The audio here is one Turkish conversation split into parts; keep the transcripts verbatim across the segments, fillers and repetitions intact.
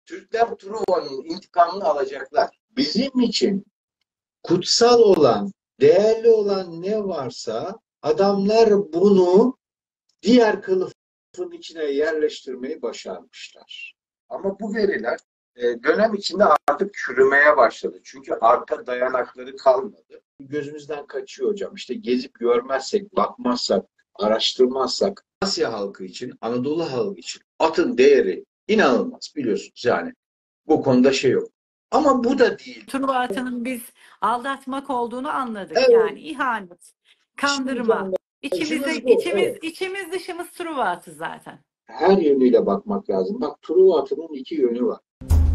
Türkler Truva'nın intikamını alacaklar. Bizim için kutsal olan, değerli olan ne varsa adamlar bunu diğer kılıfın içine yerleştirmeyi başarmışlar. Ama bu veriler e, dönem içinde artık çürümeye başladı. Çünkü arka dayanakları kalmadı. Gözümüzden kaçıyor hocam. İşte gezip görmezsek, bakmazsak, araştırmazsak Asya halkı için, Anadolu halkı için atın değeri inanılmaz biliyorsunuz yani. Bu konuda şey yok. Ama bu da değil. Truva atının biz aldatmak olduğunu anladık. Evet, Yani ihanet, şimdi kandırma. canım, İçimizde, işimiz bu. içimiz, Evet. içimiz dışımız Truva atı zaten. Her yönüyle bakmak lazım. Bak Truva atının iki yönü var.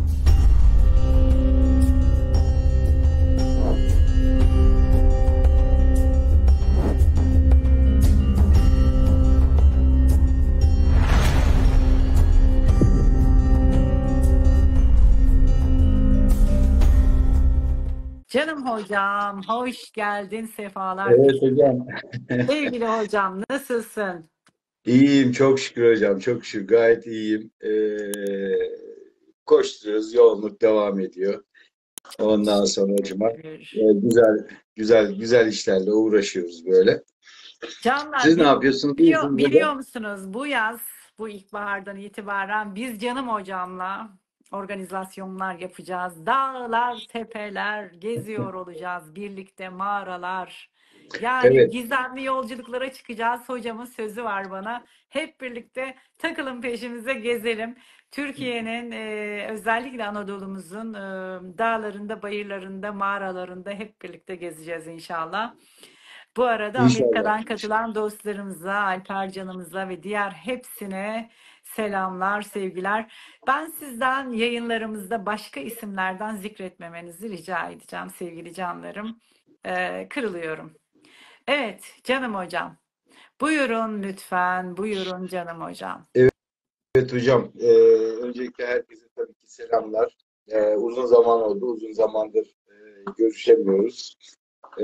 Canım hocam, hoş geldin, sefalar Evet getirdin. hocam. Sevgili hocam, nasılsın? İyiyim çok şükür hocam. Çok şükür gayet iyiyim. Ee, koşturuyoruz. Yoğunluk devam ediyor. Ondan sonra hocam Şükür. e, güzel güzel güzel işlerle uğraşıyoruz böyle. Canlar, Siz ne bi- yapıyorsunuz? biliyor, İyisiniz hocam. biliyor musunuz bu yaz, bu ilkbahardan itibaren biz Canım hocamla organizasyonlar yapacağız. Dağlar, tepeler geziyor olacağız. Birlikte mağaralar. Yani Evet. gizemli yolculuklara çıkacağız. Hocamın sözü var bana. Hep birlikte takılın peşimize gezelim. Türkiye'nin e, özellikle Anadolu'muzun e, dağlarında, bayırlarında, mağaralarında hep birlikte gezeceğiz inşallah. Bu arada İnşallah. Amerika'dan katılan dostlarımıza, Alper canımıza ve diğer hepsine selamlar, sevgiler. Ben sizden yayınlarımızda başka isimlerden zikretmemenizi rica edeceğim sevgili canlarım. Ee, kırılıyorum. Evet, canım hocam. Buyurun lütfen, buyurun canım hocam. Evet, evet hocam. Ee, öncelikle herkese tabii ki selamlar. Ee, uzun zaman oldu. Uzun zamandır e, görüşemiyoruz. Ee,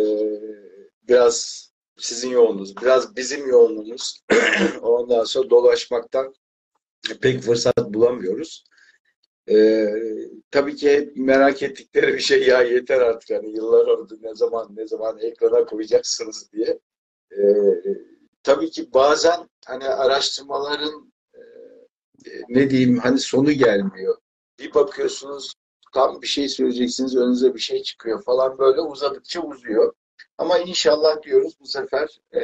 biraz sizin yoğunluğunuz, biraz bizim yoğunluğumuz. Ondan sonra dolaşmaktan pek fırsat bulamıyoruz. Ee, tabii ki hep merak ettikleri bir şey ya yeter artık hani yıllar oldu ne zaman ne zaman ekrana koyacaksınız diye. Ee, tabii ki bazen hani araştırmaların e, ne diyeyim hani sonu gelmiyor. Bir bakıyorsunuz tam bir şey söyleyeceksiniz önünüze bir şey çıkıyor falan böyle uzadıkça uzuyor. Ama inşallah diyoruz bu sefer e,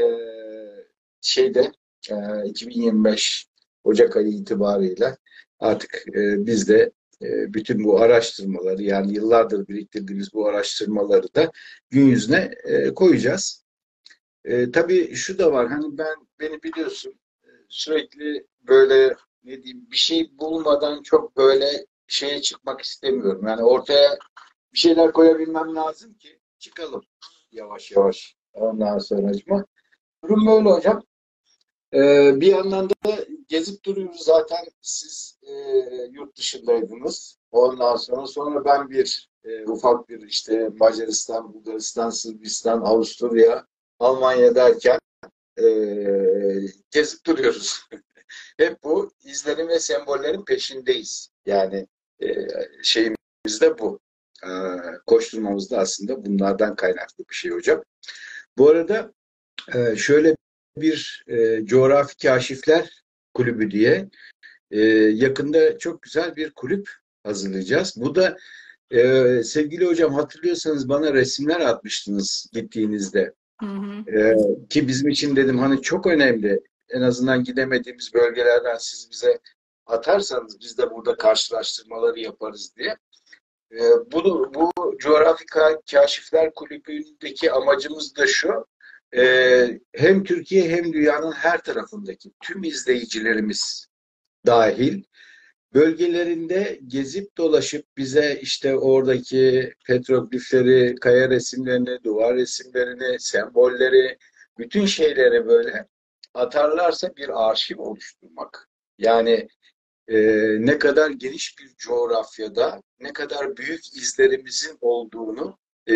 şeyde e, iki bin yirmi beş Ocak ayı itibarıyla artık e, biz de e, bütün bu araştırmaları yani yıllardır biriktirdiğimiz bu araştırmaları da gün yüzüne e, koyacağız. E, tabii şu da var hani ben beni biliyorsun e, sürekli böyle ne diyeyim bir şey bulmadan çok böyle şeye çıkmak istemiyorum. Yani ortaya bir şeyler koyabilmem lazım ki çıkalım yavaş yavaş. Ondan sonra durum böyle hocam. Ee, bir yandan da gezip duruyoruz zaten siz e, yurt dışındaydınız. Ondan sonra sonra ben bir e, ufak bir işte Macaristan, Bulgaristan, Sırbistan, Avusturya, Almanya derken e, gezip duruyoruz. Hep bu izlenim ve sembollerin peşindeyiz. Yani e, şeyimiz de bu. E, koşturmamız da aslında bunlardan kaynaklı bir şey hocam. Bu arada e, şöyle bir e, coğrafi kaşifler kulübü diye e, yakında çok güzel bir kulüp hazırlayacağız. Bu da e, sevgili hocam hatırlıyorsanız bana resimler atmıştınız gittiğinizde. Hı hı. E, ki bizim için dedim hani çok önemli. En azından gidemediğimiz bölgelerden siz bize atarsanız biz de burada karşılaştırmaları yaparız diye. E, bu, bu coğrafi kaşifler kulübündeki amacımız da şu. Ee, hem Türkiye hem dünyanın her tarafındaki tüm izleyicilerimiz dahil bölgelerinde gezip dolaşıp bize işte oradaki petroglifleri, kaya resimlerini, duvar resimlerini, sembolleri, bütün şeyleri böyle atarlarsa bir arşiv oluşturmak. Yani e, ne kadar geniş bir coğrafyada ne kadar büyük izlerimizin olduğunu e,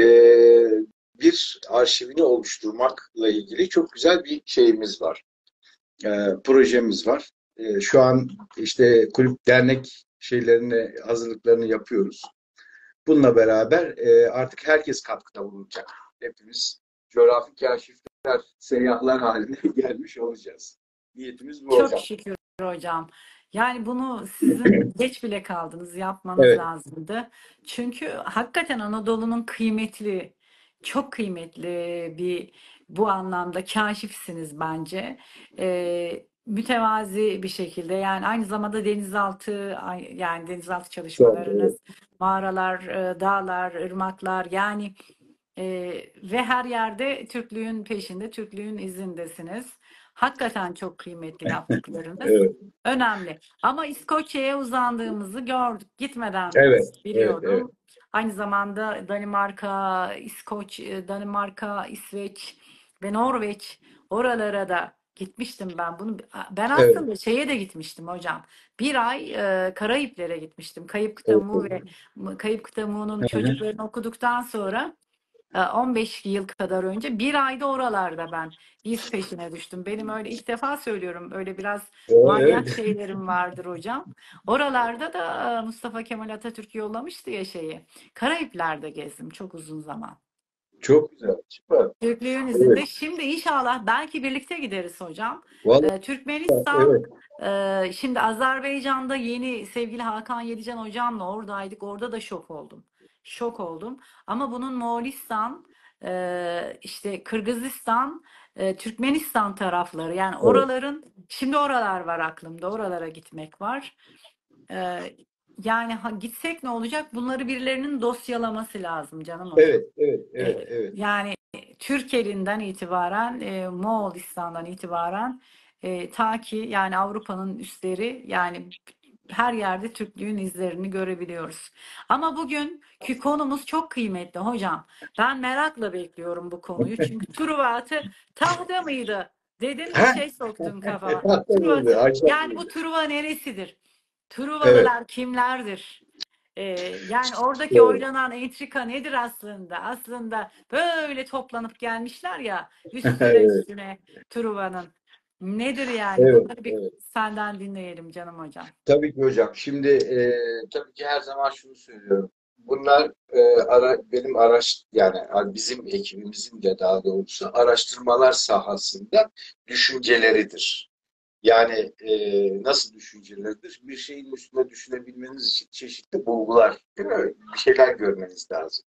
bir arşivini oluşturmakla ilgili çok güzel bir şeyimiz var. E, projemiz var. E, şu an işte kulüp dernek şeylerini, hazırlıklarını yapıyoruz. Bununla beraber e, artık herkes katkıda bulunacak. Hepimiz coğrafi keşifler, seyyahlar haline gelmiş olacağız. Niyetimiz bu Çok hocam. şükür hocam. Yani bunu sizin geç bile kaldınız, yapmanız Evet, lazımdı. Çünkü hakikaten Anadolu'nun kıymetli, çok kıymetli bir bu anlamda kaşifsiniz bence. Ee, mütevazi bir şekilde yani aynı zamanda denizaltı ay- yani denizaltı doğru, çalışmalarınız, evet. mağaralar, e, dağlar, ırmaklar yani e, ve her yerde Türklüğün peşinde, Türklüğün izindesiniz. Hakikaten çok kıymetli yaptıklarınız. Evet, Önemli. Ama İskoçya'ya uzandığımızı gördük. Gitmeden evet, evet, evet. biliyordum. Aynı zamanda Danimarka, İskoç, e, Danimarka, İsveç ve Norveç oralara da gitmiştim ben. Bunu ben Evet, aslında şeye de gitmiştim hocam. Bir ay e, Karayiplere gitmiştim. Kayıp evet, Kıtamu ve evet. Kayıp Kıtamu'nun Hı hı. çocuklarını okuduktan sonra e, on beş yıl kadar önce bir ayda oralarda ben iz peşine düştüm. Benim öyle ilk defa söylüyorum. Öyle biraz Evet, manyak evet. şeylerim vardır hocam. Oralarda da e, Mustafa Kemal Atatürk yollamıştı ya şeyi. Karayipler'de gezdim çok uzun zaman. Çok güzel, süper. Türklüğün Evet. izinde. Şimdi inşallah belki birlikte gideriz hocam. Vallahi Ee, Türkmenistan, evet. e, şimdi Azerbaycan'da yeni sevgili Hakan Yedican hocamla oradaydık. Orada da şok oldum. Şok oldum. Ama bunun Moğolistan, e, işte Kırgızistan, e, Türkmenistan tarafları yani Evet. oraların şimdi oralar var aklımda. Oralara gitmek var. Ee, yani ha, gitsek ne olacak? Bunları birilerinin dosyalaması lazım canım hocam. Evet, evet, evet, Ee, evet. yani Türkiye'linden itibaren, e, Moğolistan'dan itibaren e, ta ki yani Avrupa'nın üstleri yani her yerde Türklüğün izlerini görebiliyoruz. Ama bugünkü konumuz çok kıymetli hocam. Ben merakla bekliyorum bu konuyu. Çünkü Truvat'ı tahta mıydı? Dedin bir Heh, şey soktun kafama. Truva, aklımızda, yani bu aşağıda. Truva neresidir? Evet, Truvalılar kimlerdir? Ee, yani oradaki doğru. oynanan entrika nedir aslında? Aslında böyle toplanıp gelmişler ya üstüne Evet, üstüne Truva'nın. Nedir yani? evet, Bunları bir evet. senden dinleyelim canım hocam. Tabii ki hocam. Şimdi e, tabii ki her zaman şunu söylüyorum. Bunlar e, ara, benim araç yani bizim ekibimizin de daha doğrusu araştırmalar sahasında düşünceleridir. Yani e, nasıl düşünceleridir? Bir şeyin üstüne düşünebilmeniz için çeşitli bulgular, değil mi? Bir şeyler görmeniz lazım.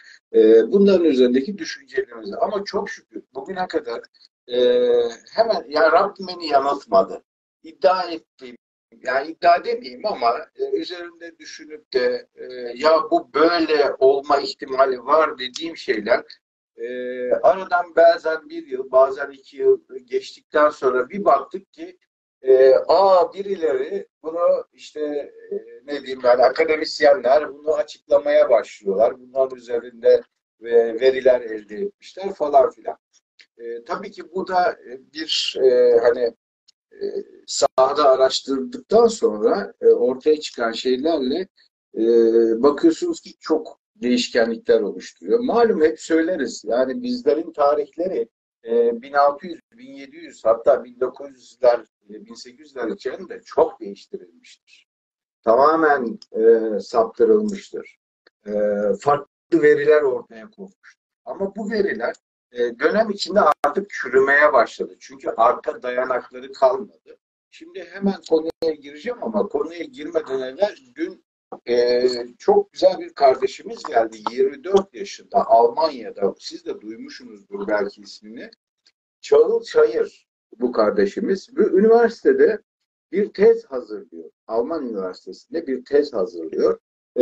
E, bunların üzerindeki düşüncelerimiz. Ama çok şükür bugüne kadar e, hemen ya Rabbim beni yanıltmadı. İddia ettiğim, yani iddia demeyeyim ama e, üzerinde düşünüp de e, ya bu böyle olma ihtimali var dediğim şeyler e, aradan bazen bir yıl, bazen iki yıl geçtikten sonra bir baktık ki e, aa birileri bunu işte e, ne diyeyim yani akademisyenler bunu açıklamaya başlıyorlar. Bunların üzerinde ve veriler elde etmişler falan filan. E, tabii ki bu da bir e, hani e, sahada araştırdıktan sonra e, ortaya çıkan şeylerle e, bakıyorsunuz ki çok değişkenlikler oluşturuyor. Malum hep söyleriz yani bizlerin tarihleri e, bin altı yüz, bin yedi yüz hatta bin dokuz yüzler, e, bin sekiz yüzler içerisinde çok değiştirilmiştir. Tamamen e, saptırılmıştır. E, farklı veriler ortaya konmuştur. Ama bu veriler e, dönem içinde artık çürümeye başladı. Çünkü arka dayanakları kalmadı. Şimdi hemen konuya gireceğim ama konuya girmeden evvel dün e, çok güzel bir kardeşimiz geldi. yirmi dört yaşında Almanya'da. Siz de duymuşsunuzdur belki ismini. Çağıl Çayır bu kardeşimiz. Ve üniversitede bir tez hazırlıyor. Alman Üniversitesi'nde bir tez hazırlıyor.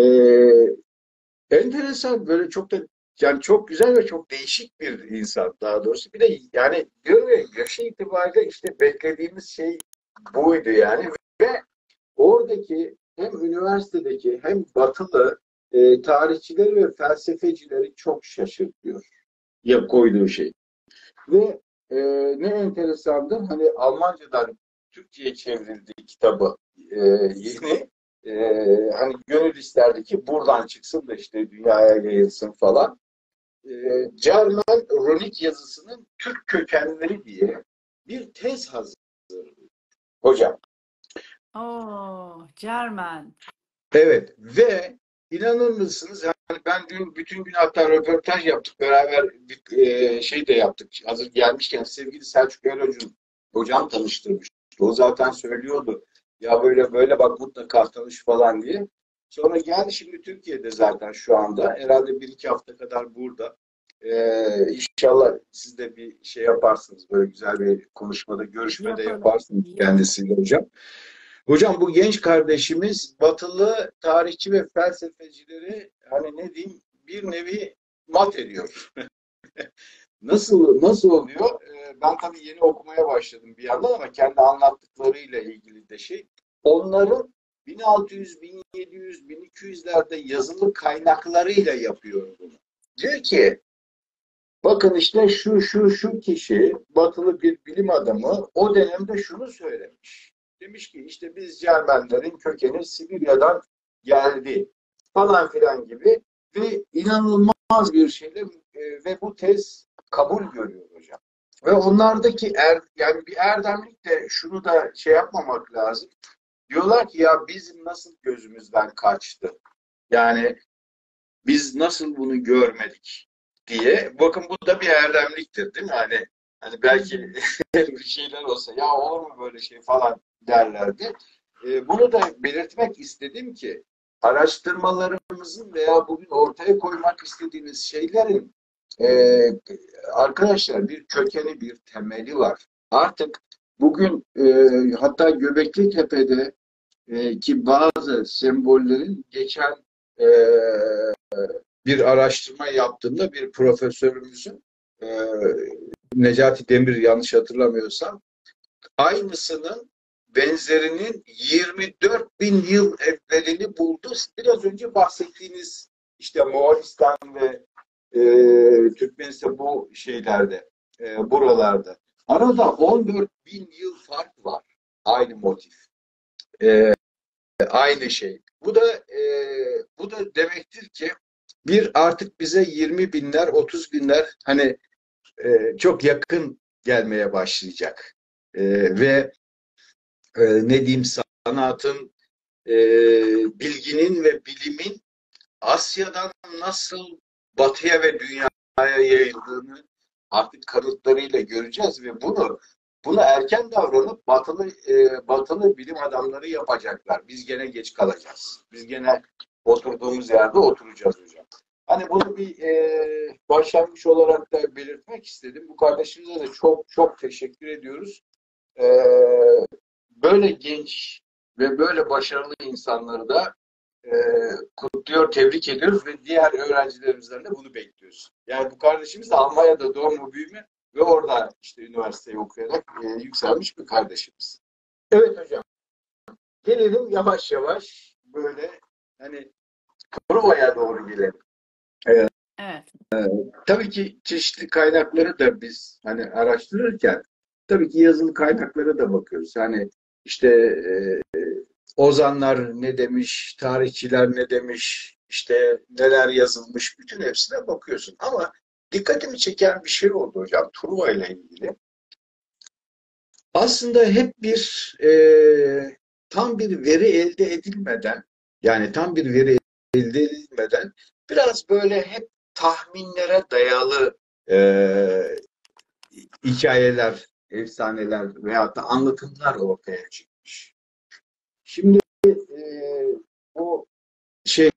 Ee, enteresan böyle çok da yani çok güzel ve çok değişik bir insan daha doğrusu. Bir de yani diyor ya yaşı itibariyle işte beklediğimiz şey buydu yani ve oradaki hem üniversitedeki hem batılı e, tarihçileri ve felsefecileri çok şaşırtıyor ya koyduğu şey. Ve e, ne enteresandır hani Almancadan Türkçe'ye çevrildi kitabı e, yeni. E, hani gönül isterdi ki buradan çıksın da işte dünyaya yayılsın falan. E, Cermen Runik yazısının Türk kökenleri diye bir tez hazır hocam. Oo, Cermen. Evet ve inanır mısınız? Yani ben dün bütün gün hatta röportaj yaptık beraber bir e, şey de yaptık. Hazır gelmişken sevgili Selçuk Erocun hocam tanıştırmıştı. O zaten söylüyordu. Ya böyle böyle bak mutlaka tanış falan diye. Sonra geldi şimdi Türkiye'de zaten şu anda. Herhalde bir iki hafta kadar burada. Ee, inşallah siz de bir şey yaparsınız. Böyle güzel bir konuşmada, görüşmede Yapalım. yaparsınız Yapalım. kendisiyle hocam. Hocam bu genç kardeşimiz batılı tarihçi ve felsefecileri hani ne diyeyim bir nevi mat ediyor. Nasıl nasıl oluyor? Ee, ben tabii yeni okumaya başladım bir yandan ama kendi anlattıklarıyla ilgili de şey. Onların bin altı yüz, bin yedi yüz, bin iki yüzlerde yazılı kaynaklarıyla yapıyor bunu. Diyor ki bakın işte şu şu şu kişi batılı bir bilim adamı o dönemde şunu söylemiş. Demiş ki işte biz Cermenlerin kökeni Sibirya'dan geldi falan filan gibi ve inanılmaz bir şeyle e, ve bu tez kabul görüyor hocam. Ve onlardaki er, yani bir erdemlik de şunu da şey yapmamak lazım. Diyorlar ki ya bizim nasıl gözümüzden kaçtı? Yani biz nasıl bunu görmedik diye. Bakın bu da bir erdemliktir değil mi? Hani, hani Hı belki hı. bir şeyler olsa ya olur mu böyle şey falan derlerdi. E, bunu da belirtmek istedim ki araştırmalarımızın veya bugün ortaya koymak istediğimiz şeylerin e, arkadaşlar bir kökeni, bir temeli var. Artık bugün e, hatta Göbekli Tepe'de e, ki bazı sembollerin geçen e, bir araştırma yaptığımda bir profesörümüzün e, Necati Demir yanlış hatırlamıyorsam aynısının benzerinin yirmi dört bin yıl evvelini buldu. Biraz önce bahsettiğiniz işte Moğolistan ve e, Türkmenistan bu şeylerde e, buralarda. Arada on dört bin yıl fark var. Aynı motif. E, Aynı şey. Bu da e, bu da demektir ki bir artık bize yirmi binler, otuz binler hani e, çok yakın gelmeye başlayacak. E, ve e, ne diyeyim sanatın, e, bilginin ve bilimin Asya'dan nasıl batıya ve dünyaya yayıldığını artık kanıtlarıyla göreceğiz ve bunu buna erken davranıp batılı e, batılı bilim adamları yapacaklar. Biz gene geç kalacağız. Biz gene oturduğumuz yerde oturacağız hocam. Hani bunu bir e, başlangıç olarak da belirtmek istedim. Bu kardeşimize de çok çok teşekkür ediyoruz. E, Böyle genç ve böyle başarılı insanları da e, kutluyor, tebrik ediyoruz ve diğer öğrencilerimizden de bunu bekliyoruz. Yani bu kardeşimiz de Almanya'da doğma büyüme ve orada işte üniversiteyi okuyarak e, yükselmiş bir kardeşimiz. Evet hocam. Gelelim yavaş yavaş böyle hani Truva'ya doğru gelelim. Evet. Evet. Tabii ki çeşitli kaynakları da biz hani araştırırken tabii ki yazılı kaynaklara da bakıyoruz. Hani işte e, ozanlar ne demiş, tarihçiler ne demiş, işte neler yazılmış, bütün hepsine bakıyorsun. Ama dikkatimi çeken bir şey oldu hocam Truva ile ilgili. Aslında hep bir e, tam bir veri elde edilmeden, yani tam bir veri elde edilmeden biraz böyle hep tahminlere dayalı e, hikayeler, efsaneler veyahut da anlatımlar ortaya çıkmış. Şimdi e, bu şey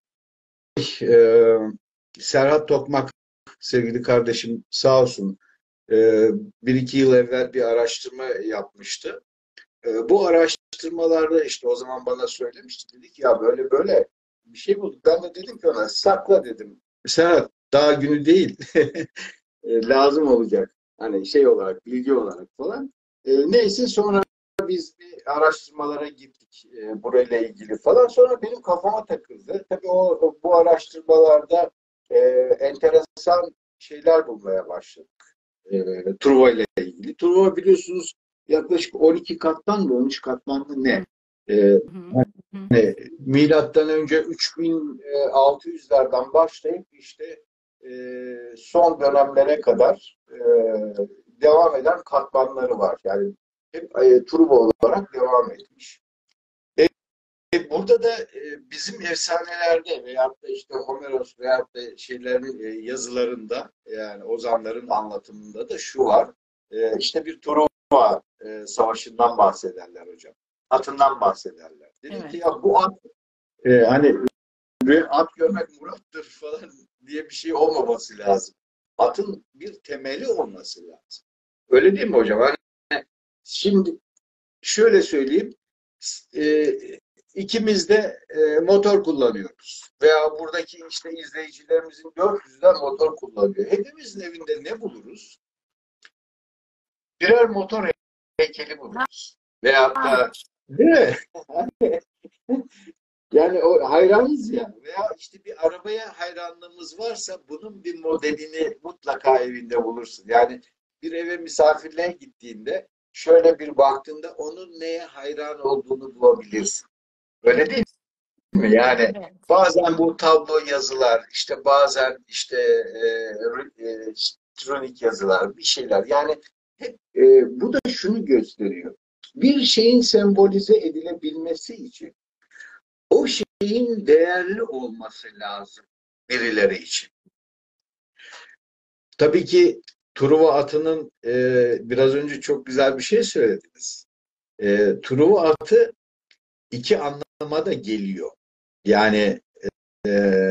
e, Serhat Tokmak sevgili kardeşim sağ olsun e, bir iki yıl evvel bir araştırma yapmıştı. E, bu araştırmalarda işte o zaman bana söylemişti. Dedik ya böyle böyle bir şey bulduk. Ben de dedim ki ona sakla dedim. Serhat daha günü değil. E, lazım olacak. Hani şey olarak, bilgi olarak falan. E, neyse sonra biz bir araştırmalara gittik e, burayla ilgili falan. Sonra benim kafama takıldı. Tabii o bu araştırmalarda e, enteresan şeyler bulmaya başladık. E, Truva ile ilgili. Truva biliyorsunuz yaklaşık on iki kattan da on üç katmanlı Hı ne? E, hı. Hı. hani milattan önce üç bin altı yüzlerden başlayıp işte e, son dönemlere kadar e, devam eden katmanları var. Yani hep e, turbo olarak devam etmiş. burada da e, bizim efsanelerde veyahut da işte Homeros veyahut da şeylerin e, yazılarında yani ozanların anlatımında da şu var. E, işte bir Truva e, savaşından bahsederler hocam. Atından bahsederler. Dedim Evet. ki ya bu at e, hani bir at görmek murattır falan diye bir şey olmaması lazım. Atın bir temeli olması lazım. Öyle değil mi hocam? Hani şimdi şöyle söyleyeyim. E, ikimiz de e, motor kullanıyoruz. Veya buradaki işte izleyicilerimizin dört yüzden motor kullanıyor. Hepimizin evinde ne buluruz? Birer motor heykeli buluruz. Veyahut Ha, da değil mi? Yani o hayranız ya veya işte bir arabaya hayranlığımız varsa bunun bir modelini mutlaka evinde bulursun. Yani bir eve misafirliğe gittiğinde şöyle bir baktığında onun neye hayran olduğunu bulabilirsin. Öyle değil evet. mi? Yani Evet. bazen bu tablo yazılar, işte bazen işte e, e, elektronik yazılar, bir şeyler. Yani hep e, bu da şunu gösteriyor. Bir şeyin sembolize edilebilmesi için o şeyin değerli olması lazım birileri için. Tabii ki Truva atının e, biraz önce çok güzel bir şey söylediniz. E, Truva atı iki anlama da geliyor. Yani e,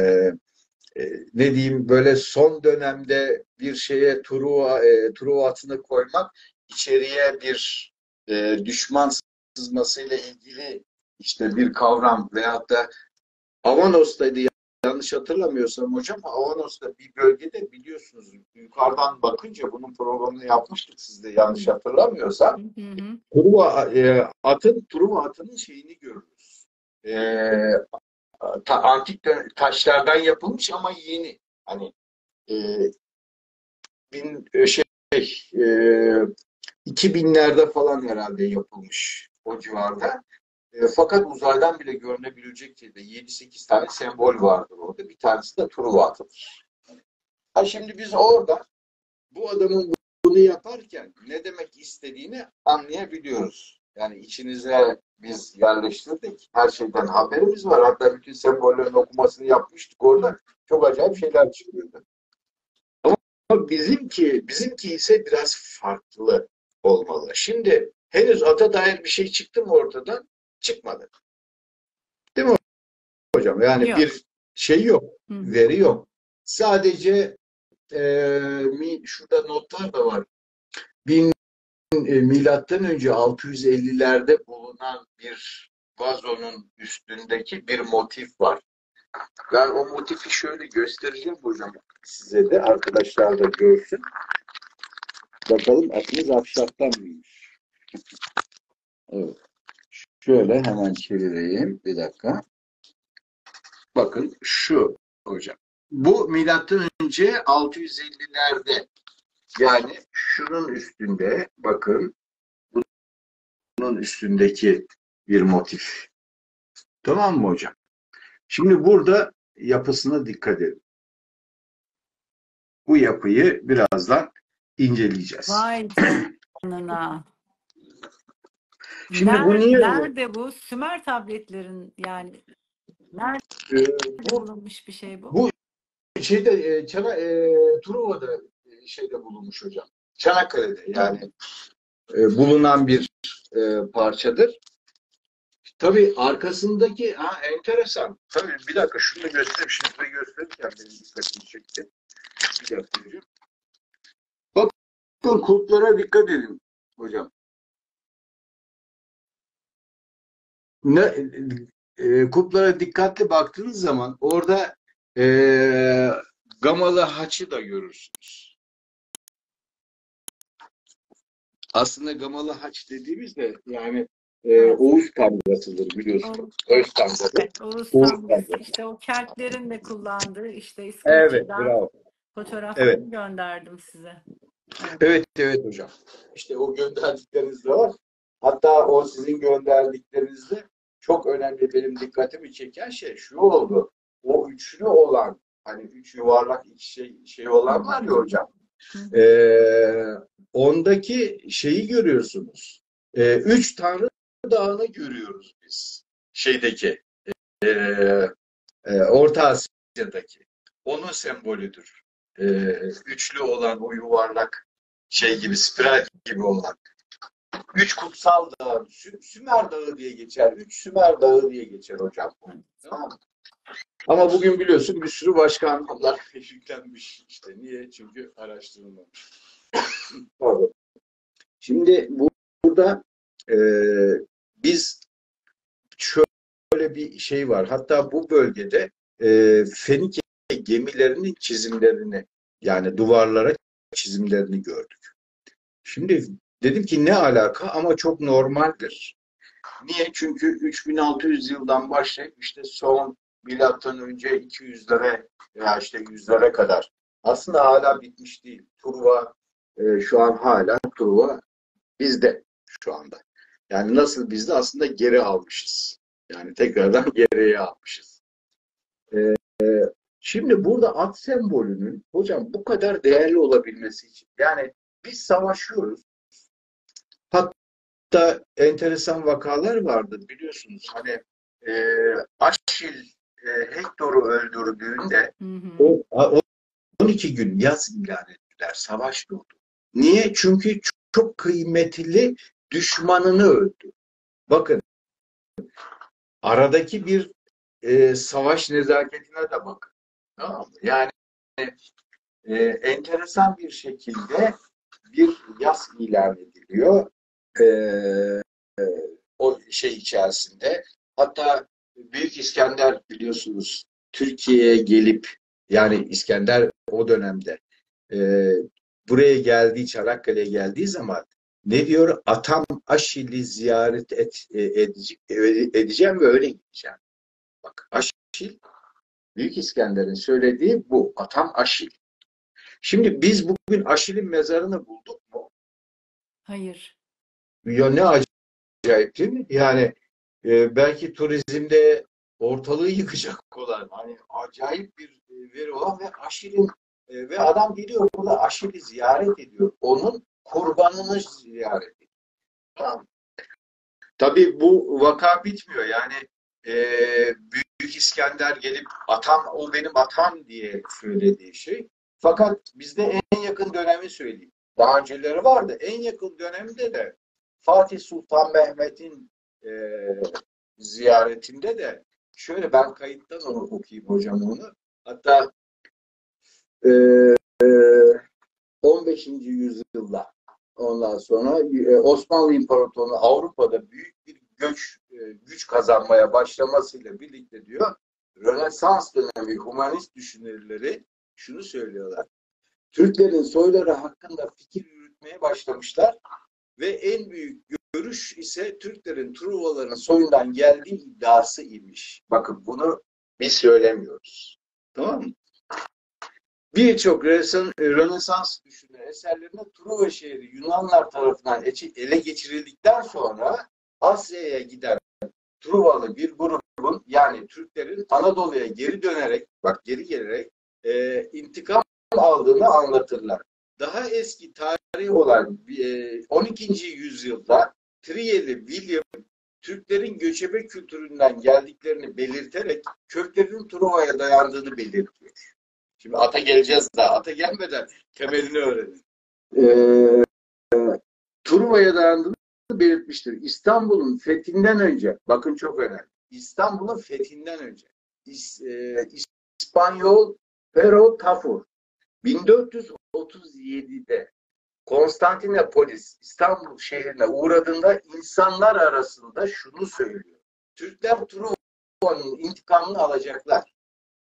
e, ne diyeyim böyle son dönemde bir şeye Truva, e, Truva atını koymak içeriye bir e, düşman sızmasıyla ilgili işte bir kavram veyahut da Avanos'taydı yanlış hatırlamıyorsam hocam. Avanos'ta bir bölgede biliyorsunuz yukarıdan bakınca bunun programını yapmıştık sizde yanlış hatırlamıyorsam. Hı hı. Truva e, atın Truva atının şeyini görürüz. E, ta, antik taşlardan yapılmış ama yeni. Hani e, bin e, şey e, iki binlerde falan herhalde yapılmış o civarda. E, fakat uzaydan bile görünebilecek şekilde yedi sekiz tane sembol vardır orada. Bir tanesi de Truva atıdır. Ha şimdi biz orada bu adamın bunu yaparken ne demek istediğini anlayabiliyoruz. Yani içinize biz yerleştirdik. Her şeyden haberimiz var. Hatta bütün sembollerin okumasını yapmıştık orada. Çok acayip şeyler çıkıyordu. Ama bizimki, bizimki ise biraz farklı olmalı. Şimdi henüz ata dair bir şey çıktı mı ortadan? Çıkmadı. Değil mi hocam? Yani Yok. bir şey yok, Hı hı. veri yok. Sadece e, mi, şurada notlar da var. Bin e, milattan önce altı yüz ellilerde bulunan bir vazonun üstündeki bir motif var. Ben o motifi şöyle göstereceğim hocam size de arkadaşlar da görsün. Bakalım atımız ahşaptan mıymış? Evet. Şöyle hemen çevireyim. Bir dakika. Bakın şu hocam. Bu milattan önce altı yüz ellilerde yani şunun üstünde bakın bunun üstündeki bir motif. Tamam mı hocam? Şimdi burada yapısına dikkat edin. Bu yapıyı birazdan inceleyeceğiz. Vay canına. Şimdi bu Ner- niye öyle? nerede bu? Sümer tabletlerin yani nerede Ee, bu bulunmuş bir şey bu? bu şeyde e, Çana, e, Truva'da e, şeyde bulunmuş hocam. Çanakkale'de yani e, bulunan bir e, parçadır. Tabii arkasındaki ha, enteresan. Tabii bir dakika şunu da göstereyim. Şimdi size gösterirken benim dikkatimi çekti. Bir dakika hocam. Bakın kulplara dikkat edin hocam. Ne, e, kulplara dikkatli baktığınız zaman orada e, gamalı haçı da görürsünüz. Aslında gamalı haç dediğimizde yani e, Evet. Oğuz kamgasıdır biliyorsunuz. Oğuz, Oğuz kamgası. evet, Oğuz Oğuz tamgası. kamgası. İşte o Keltlerin de kullandığı işte Evet, İskoçya'dan bravo. Evet. fotoğraflarını gönderdim size. Evet. Evet, evet hocam. İşte o gönderdikleriniz de var. Hatta o sizin gönderdiklerinizde çok önemli benim dikkatimi çeken şey şu oldu. O üçlü olan hani üç yuvarlak iki şey, şey olan var ya hocam. Ee, ondaki şeyi görüyorsunuz. Ee, üç Tanrı Dağı'nı görüyoruz biz. şeydeki e, e, Orta Asya'daki onun sembolüdür. E, üçlü olan o yuvarlak şey gibi, spiral gibi olan. Üç kutsal dağ, Sü- Sümer Dağı diye geçer. Üç Sümer Dağı diye geçer hocam. Tamam mı? Ama bugün biliyorsun bir sürü başka anlamlar yüklenmiş. İşte niye? Çünkü araştırılmamış. Pardon. Şimdi bu, burada e, biz şöyle bir şey var. Hatta bu bölgede e, Fenike gemilerinin çizimlerini, yani duvarlara çizimlerini gördük. Şimdi dedim ki ne alaka, ama çok normaldir. Niye? Çünkü üç bin altı yüz yıldan başlayıp işte son milattan önce iki yüzlere veya işte yüzlere kadar aslında hala bitmiş değil. Truva e, şu an hala Truva bizde şu anda. Yani nasıl bizde, aslında geri almışız. Yani tekrardan geriye almışız. E, Şimdi burada at sembolünün hocam bu kadar değerli olabilmesi için, yani biz savaşıyoruz. Hatta enteresan vakalar vardı biliyorsunuz. Hani e, Aşil e, Hektor'u öldürdüğünde Hı hı. o on iki gün yaz ilan ettiler. Savaş durdu. Niye? Çünkü çok kıymetli düşmanını öldü. Bakın, aradaki bir e, savaş nezaketine de bakın. Tamam mı? Yani e, enteresan bir şekilde bir yas ilan ediliyor. E, e, o şey içerisinde. Hatta Büyük İskender biliyorsunuz Türkiye'ye gelip, yani İskender o dönemde e, buraya geldiği, Çanakkale'ye geldiği zaman ne diyor? Atam Aşil'i ziyaret et, e, edece- edeceğim ve öyle gideceğim. Bak, Aşil, Büyük İskender'in söylediği bu. Atam Aşil. Şimdi biz bugün Aşil'in mezarını bulduk mu? Hayır. Ya ne acayip değil mi? Yani e, belki turizmde ortalığı yıkacak olan, hani acayip bir e, veri olan ve Aşil'in e, ve adam geliyor burada Aşil'i ziyaret ediyor. Onun kurbanını ziyaret ediyor. Tamam. Tabii bu vaka bitmiyor. Yani e, Büyük İskender gelip atam, o benim atam diye söylediği şey. Fakat bizde en yakın dönemi söyleyeyim. Daha önceleri vardı. En yakın dönemde de Fatih Sultan Mehmet'in e, ziyaretinde de şöyle, ben kayıttan onu okuyayım hocam onu. Hatta e, e, on beşinci yüzyılda, ondan sonra e, Osmanlı İmparatorluğu Avrupa'da büyük bir göç e, güç kazanmaya başlamasıyla birlikte diyor, Rönesans dönemi humanist düşünürleri şunu söylüyorlar. Türklerin soyları hakkında fikir yürütmeye başlamışlar ve en büyük görüş ise Türklerin Truvaların soyundan geldiği iddiası imiş. Bakın, bunu biz söylemiyoruz. Tamam mı? Birçok Rönesans düşünür eserlerinde Truva şehri Yunanlar tarafından ele geçirildikten sonra Asya'ya giden Truvalı bir grubun, yani Türklerin Anadolu'ya geri dönerek, bak geri gelerek e, intikam aldığını anlatırlar. Daha eski tarihi olan e, on ikinci yüzyılda Triyeli William Türklerin göçebe kültüründen geldiklerini belirterek köklerinin Truva'ya dayandığını belirtiyor. Şimdi ata geleceğiz daha. Ata gelmeden temelini öğrenin. Ee, Truva'ya dayandığını belirtmiştir. İstanbul'un fethinden önce, bakın çok önemli. İstanbul'un fethinden önce İs, e, İspanyol Pero Tafur bin dört yüz otuz yedide Konstantinopolis İstanbul şehrine uğradığında insanlar arasında şunu söylüyor. Türkler Truva'nın intikamını alacaklar.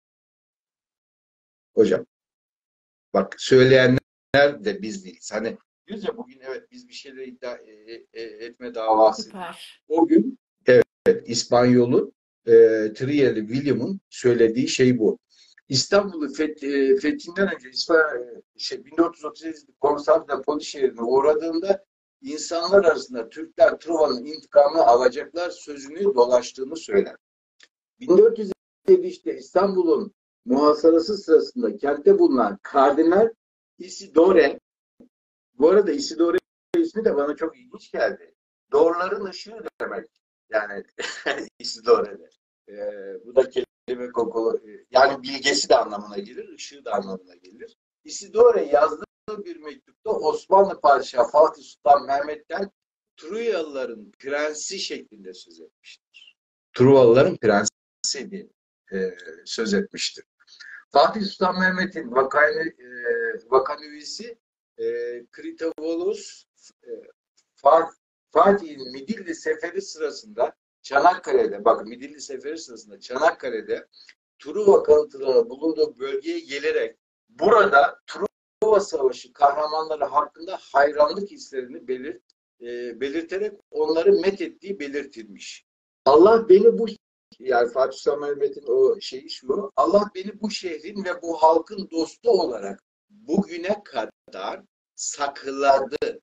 Hocam, bak, söyleyenler de biz değiliz. Hani diyoruz ya bugün, evet biz bir şeyler iddia e, e, etme davası. Süper. O gün evet, İspanyol'un e, Triyeli William'ın söylediği şey bu. İstanbul'u feth, e, fethinden önce İspanya, şey, bin dört yüz otuz yedi Konstantinopolis şehrine uğradığında insanlar arasında Türkler Truva'nın intikamını alacaklar sözünü dolaştığını söyler. bin dört yüz yedi işte İstanbul'un muhasarası sırasında kentte bulunan Kardinal Isidore, bu arada Isidore ismi de bana çok ilginç geldi. Doğruların ışığı demek. Yani Isidore'de. Ee, bu da kelime kokulu. Yani bilgesi de anlamına gelir, ışığı da anlamına gelir. Isidore yazdığı bir mektupta Osmanlı Padişahı Fatih Sultan Mehmet'ten Truvalıların prensi şeklinde söz etmiştir. Truvalıların prensi diye e, söz etmiştir. Fatih Sultan Mehmet'in vakayı, e, vakanüvisi e, Kritavolos e, Fatih'in Midilli Seferi sırasında Çanakkale'de, bakın Midilli Seferi sırasında Çanakkale'de Truva kalıntıları bulunduğu bölgeye gelerek burada Truva Savaşı kahramanları hakkında hayranlık hislerini belirt, e, belirterek onları methettiği belirtilmiş. Allah beni bu, yani Fatih Sultan Mehmet'in o şeyi şu, Allah beni bu şehrin ve bu halkın dostu olarak bugüne kadar sakladı.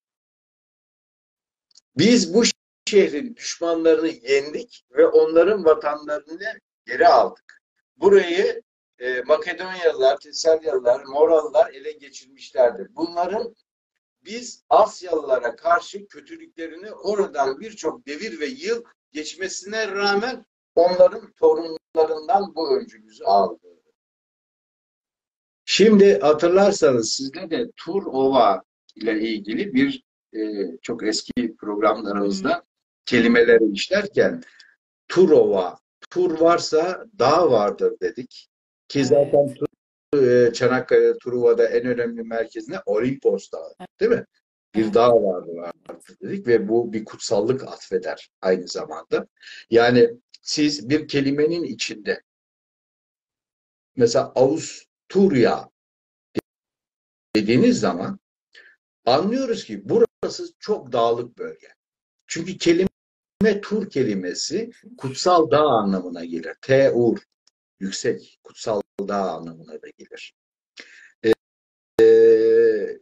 Biz bu şehrin düşmanlarını yendik ve onların vatanlarını geri aldık. Burayı e, Makedonyalılar, Tesalyalılar, Moralılar ele geçirmişlerdi. Bunların biz Asyalılara karşı kötülüklerini oradan birçok devir ve yıl geçmesine rağmen onların torunlarından bu öncümüzü aldı. Şimdi hatırlarsanız sizde de Turova ile ilgili bir e, çok eski programlarımızda hmm. kelimeleri işlerken Turova, Tur varsa dağ vardır dedik. Ki zaten evet. Çanakkale Truva'da en önemli merkezine Olimpos Dağı, değil mi? Bir evet. dağ vardı, vardı dedik ve bu bir kutsallık atfeder aynı zamanda. Yani siz bir kelimenin içinde mesela Avusturya dediğiniz zaman anlıyoruz ki burası çok dağlık bölge. Çünkü kelime Tur kelimesi kutsal dağ anlamına gelir. Te-ur, yüksek, kutsal dağ anlamına da gelir. Ee,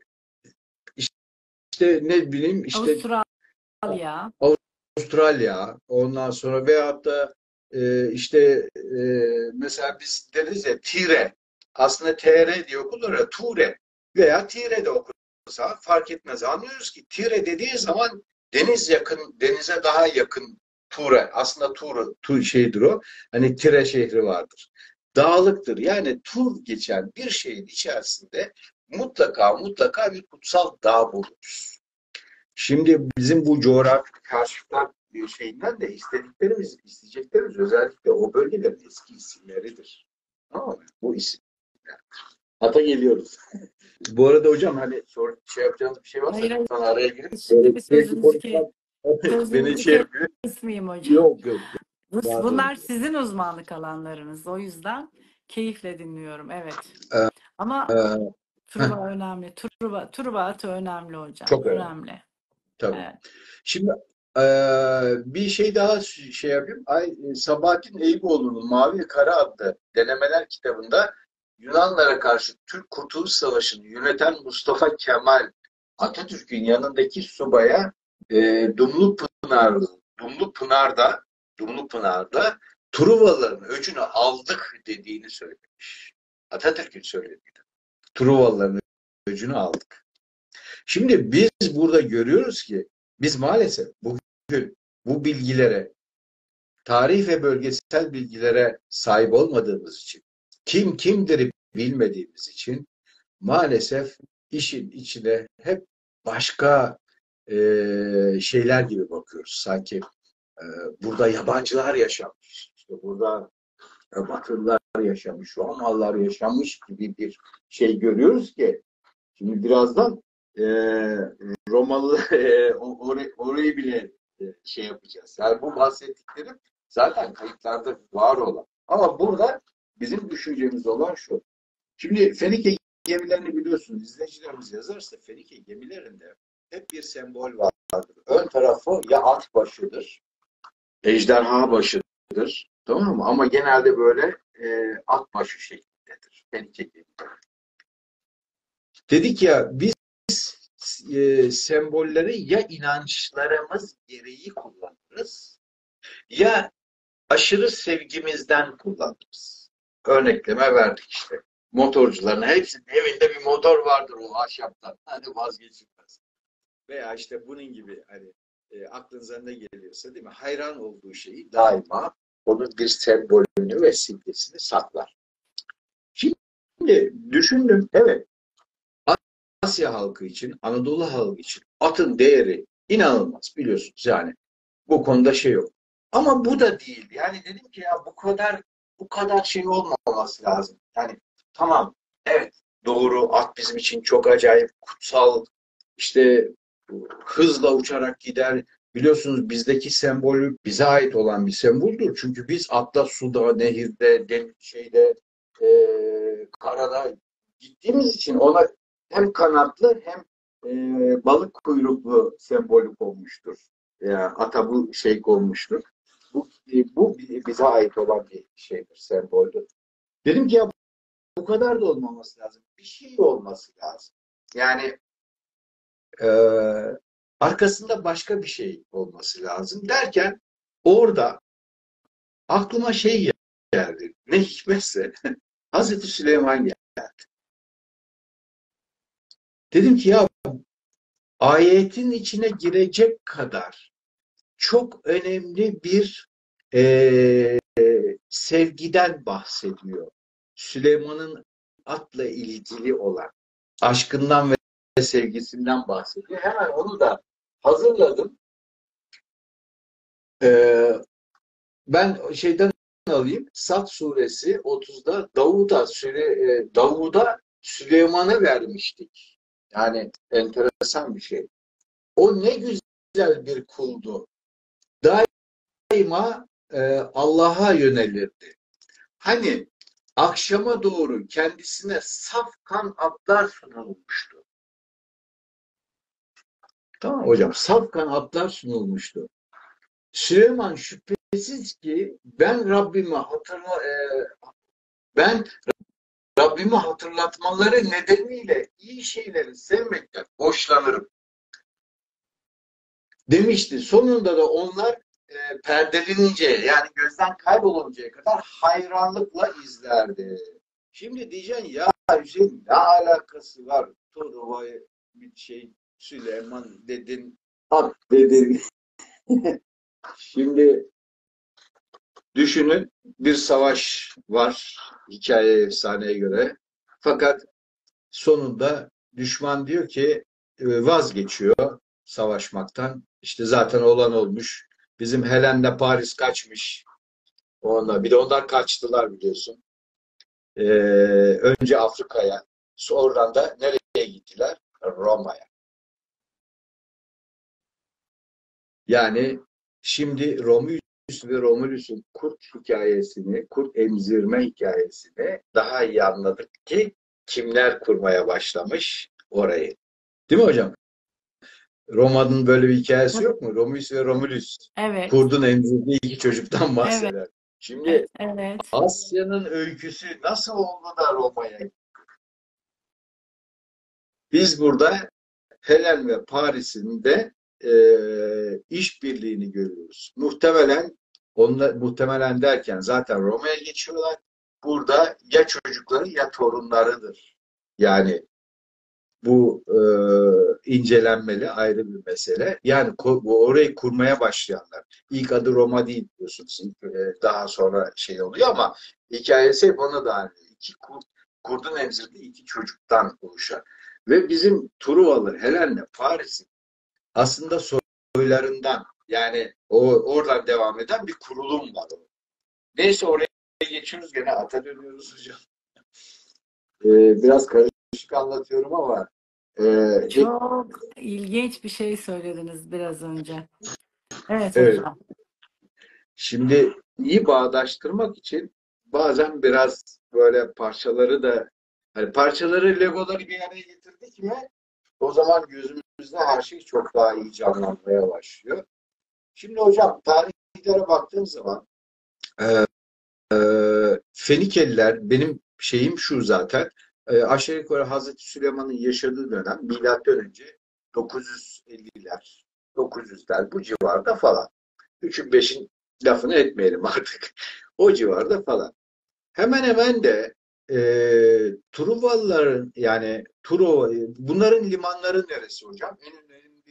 işte ne bileyim işte Avustralya. Avustralya, ondan sonra veyahut da e, işte e, mesela biz deriz ya Tire, aslında T R diye okunur ya, Ture veya Tire de okunursa fark etmez. Anlıyoruz ki Tire dediği zaman deniz yakın, denize daha yakın Ture. Aslında Tur, Tur şeydir o. Hani Tire şehri vardır. Dağlıktır. Yani tur geçen bir şehrin içerisinde mutlaka mutlaka bir kutsal dağ buluruz. Şimdi bizim bu coğrafi karşıtlar şeyinden de istediklerimiz, isteyeceklerimiz özellikle o bölgelerin eski isimleridir. Tamam mı? Bu isimler. Hata geliyoruz. Bu arada hocam hani sor, şey yapacağınız bir şey varsa hayır, lütfen araya girip şimdi bir sözünüzü ki beni şey yapıyor. Kesmeyeyim hocam. Yok yok. Bunlar Pardon. Sizin uzmanlık alanlarınız. O yüzden keyifle dinliyorum. Evet. Ee, Ama e, Truva heh. önemli. Truva, Truva atı önemli hocam. Çok önemli. önemli. Tabii. Evet. Şimdi e, bir şey daha şey yapayım. Ay, Sabahattin Eyüboğlu'nun Mavi Kara adlı denemeler kitabında Yunanlara karşı Türk Kurtuluş Savaşı'nı yöneten Mustafa Kemal Atatürk'ün yanındaki subaya e, Dumlupınar, Dumlupınar'da Dumlupınar'da Truvalıların öcünü aldık dediğini söylemiş. Atatürk'ün söylediğini. Truvalıların öcünü aldık. Şimdi biz burada görüyoruz ki biz maalesef bugün bu bilgilere, tarih ve bölgesel bilgilere sahip olmadığımız için, kim kimdir bilmediğimiz için maalesef işin içine hep başka e, şeyler gibi bakıyoruz. Sanki e, burada yabancılar yaşamış, işte burada Batılılar yaşamış, Romalılar yaşamış gibi bir şey görüyoruz ki şimdi birazdan e, Romalı e, orayı, orayı bile e, şey yapacağız. Yani bu bahsettiklerim zaten kayıtlarda var olan. Ama burada bizim düşüncemiz olan şu. Şimdi Fenike gemilerini biliyorsunuz. İzleyicilerimiz yazarsa Fenike gemilerinde hep bir sembol vardır. Ön tarafı ya at başıdır, ejderha başıdır. Tamam mı? Ama genelde böyle e, at başı şeklindedir. Fenike gemileri. Dedik ya biz e, sembolleri ya inançlarımız gereği kullanırız ya aşırı sevgimizden kullanırız. Örnekleme verdik işte. Motorcuların hepsinin evinde bir motor vardır o ahşaptan. Hani vazgeçilmez. Veya işte bunun gibi hani e, aklınıza ne geliyorsa, değil mi? Hayran olduğu şeyi daima onun bir sembolünü ve simgesini saklar. Şimdi düşündüm, evet, Asya halkı için, Anadolu halkı için atın değeri inanılmaz, biliyorsunuz yani. Bu konuda şey yok. Ama bu da değil. Yani dedim ki ya bu kadar bu kadar şey olmaması lazım. Yani tamam, evet, doğru, at bizim için çok acayip kutsal, işte hızla uçarak gider. Biliyorsunuz bizdeki sembolü bize ait olan bir semboldür. Çünkü biz atla suda, nehirde, deniz, şeyde, e, karada gittiğimiz için ona hem kanatlı hem e, balık kuyruklu sembolü konmuştur. Yani ata bu şey konmuştur. Bu, e, bu bize ait olan bir şeydir, semboldür. Dedim ki ya bu kadar da olmaması lazım. Bir şey olması lazım. Yani e, arkasında başka bir şey olması lazım derken orada aklıma şey geldi. Ne hikmetse Hazreti Süleyman geldi. Dedim ki ya ayetin içine girecek kadar çok önemli bir e, sevgiden bahsediyor. Süleyman'ın atla ilgili olan aşkından ve sevgisinden bahsediyor. Hemen onu da hazırladım. Ee, ben şeyden alayım. Sat suresi otuzda Davud'a Süle, Davud'a Süleyman'a vermiştik. Yani enteresan bir şey. O ne güzel bir kuldu. Daima e, Allah'a yönelirdi. Hani akşama doğru kendisine saf kan atlar sunulmuştu. Tamam hocam, saf kan atlar sunulmuştu. Süleyman şüphesiz ki ben Rabbimi hatırla e, ben Rabbimi hatırlatmaları nedeniyle iyi şeyleri sevmekten hoşlanırım demişti. Sonunda da onlar e, perdelenince, yani gözden kayboluncaya kadar hayranlıkla izlerdi. Şimdi diyeceksin ya Hüseyin, ne alakası var? Turuva'yı bir şey Süleyman dedin, at dedin. Şimdi düşünün, bir savaş var hikaye efsaneye göre. Fakat sonunda düşman diyor ki e, vazgeçiyor savaşmaktan. İşte zaten olan olmuş. Bizim Helen'le Paris kaçmış. Onlar, bir de onlar kaçtılar biliyorsun. Ee, önce Afrika'ya, sonradan da nereye gittiler? Roma'ya. Yani şimdi Romulus ve Romulus'un kurt hikayesini, kurt emzirme hikayesini daha iyi anladık ki kimler kurmaya başlamış orayı. Değil mi hocam? Roma'nın böyle bir hikayesi yok mu? Romulus ve Romulus. Evet, Kurdun emzirdiği iki çocuktan evet, bahseder. Şimdi evet. Asya'nın öyküsü nasıl oldu da Roma'ya? Biz burada Helen ve Paris'in de e, işbirliğini görüyoruz. Muhtemelen onlar, muhtemelen derken zaten Roma'ya geçiyorlar. Burada ya çocukları ya torunlarıdır. Yani bu e, incelenmeli, ayrı bir mesele. Yani bu orayı kurmaya başlayanlar. İlk adı Roma değil biliyorsunuz. İlk, e, daha sonra şey oluyor ama hikayesi hep ona da iki kur, kurdun emzirdiği iki çocuktan oluşan. Ve bizim Truvalı, Helen'le Paris'in aslında soylarından, yani o oradan devam eden bir kurulum var. Neyse, oraya geçiyoruz, gene ata dönüyoruz hocam. Ee, biraz karışık anlatıyorum ama e, Çok ilginç bir şey söylediniz biraz önce. Evet evet. hocam. Şimdi iyi bağdaştırmak için bazen biraz böyle parçaları da, hani parçaları, legoları bir araya getirdik mi o zaman gözümüzde her şey çok daha iyi canlanmaya başlıyor. Şimdi hocam tarihlere baktığım zaman e, e, Fenikeliler, benim şeyim şu zaten, e, aşağı yukarı Hazreti Süleyman'ın yaşadığı dönem milattan önce dokuz yüz elliler, dokuz yüzler bu civarda falan. üçün beşin lafını etmeyelim artık. O civarda falan. Hemen hemen de e, Truvalıların, yani Truva, bunların limanları neresi hocam? En önemli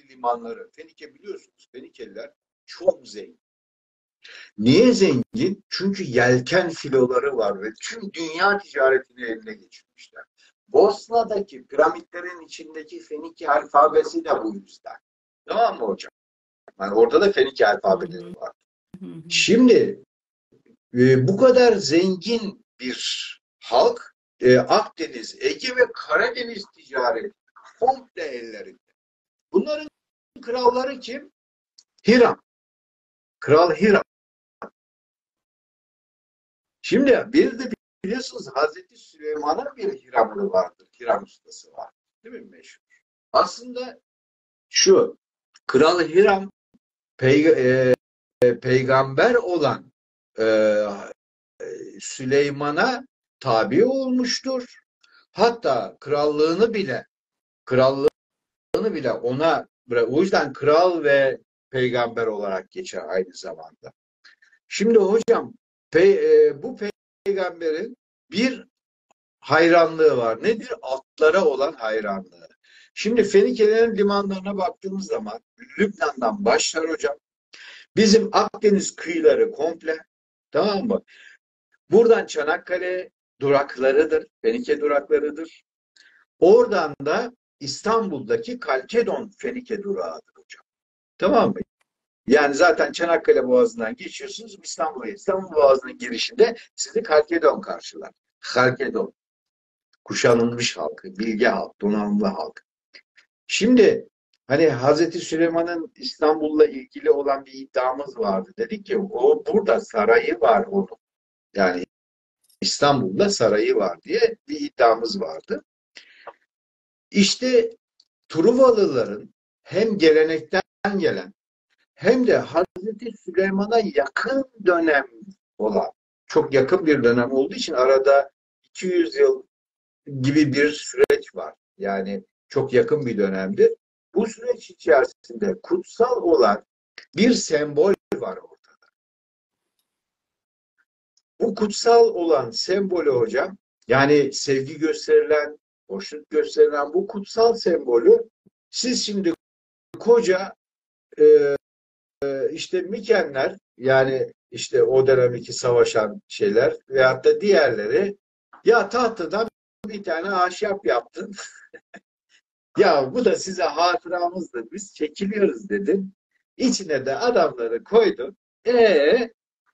Fenike limanları. Fenike biliyorsunuz, Fenikeliler çok zengin. Niye zengin? Çünkü yelken filoları var ve tüm dünya ticaretini eline geçirmişler. Bosna'daki piramitlerin içindeki Fenike alfabesi de bu yüzden. Tamam mı hocam? Yani orada da Fenike Hı alfabeleri hı, var. hı hı. Şimdi e, bu kadar zengin bir halk e, Akdeniz, Ege ve Karadeniz ticareti komple ellerinde. Bunların kralları kim? Hiram. Kral Hiram. Şimdi bir de biliyorsunuz Hazreti Süleyman'ın bir Hiramlı vardır. Hiram ustası var. Değil mi meşhur? Aslında şu, Kral Hiram peyg e, peygamber olan e, Süleyman'a tabi olmuştur. Hatta krallığını bile krallığını bile ona, o yüzden kral ve peygamber olarak geçer aynı zamanda. Şimdi hocam pe, e, bu peygamberin bir hayranlığı var. Nedir? Atlara olan hayranlığı. Şimdi Fenikelerin limanlarına baktığımız zaman Lübnan'dan başlar hocam. Bizim Akdeniz kıyıları komple, tamam mı? Buradan Çanakkale duraklarıdır. Fenike duraklarıdır. Oradan da İstanbul'daki Kalkedon Fenike durağıdır hocam. Tamam mı? Yani zaten Çanakkale Boğazı'ndan geçiyorsunuz İstanbul'a. İstanbul Boğazı'nın girişinde sizi Kalkedon karşılar. Kalkedon. Kuşanılmış halkı, bilge halk, donanımlı halk. Şimdi hani Hazreti Süleyman'ın İstanbul'la ilgili olan bir iddiamız vardı. Dedik ki o burada sarayı var onun. Yani İstanbul'da sarayı var diye bir iddiamız vardı. İşte Truvalıların hem gelenekten gelen hem de Hazreti Süleyman'a yakın dönem olan, çok yakın bir dönem olduğu için arada iki yüz yıl gibi bir süreç var. Yani çok yakın bir dönemdir. Bu süreç içerisinde kutsal olan bir sembol var ortada. Bu kutsal olan sembolü hocam, yani sevgi gösterilen, hoşnut gösterilen bu kutsal sembolü siz şimdi koca e, işte Mikenler, yani işte o dönemdeki savaşan şeyler veyahut da diğerleri, ya tahtadan bir tane ahşap yaptın. Ya bu da size hatıramızdır. Biz çekiliyoruz dedin. İçine de adamları koydun. E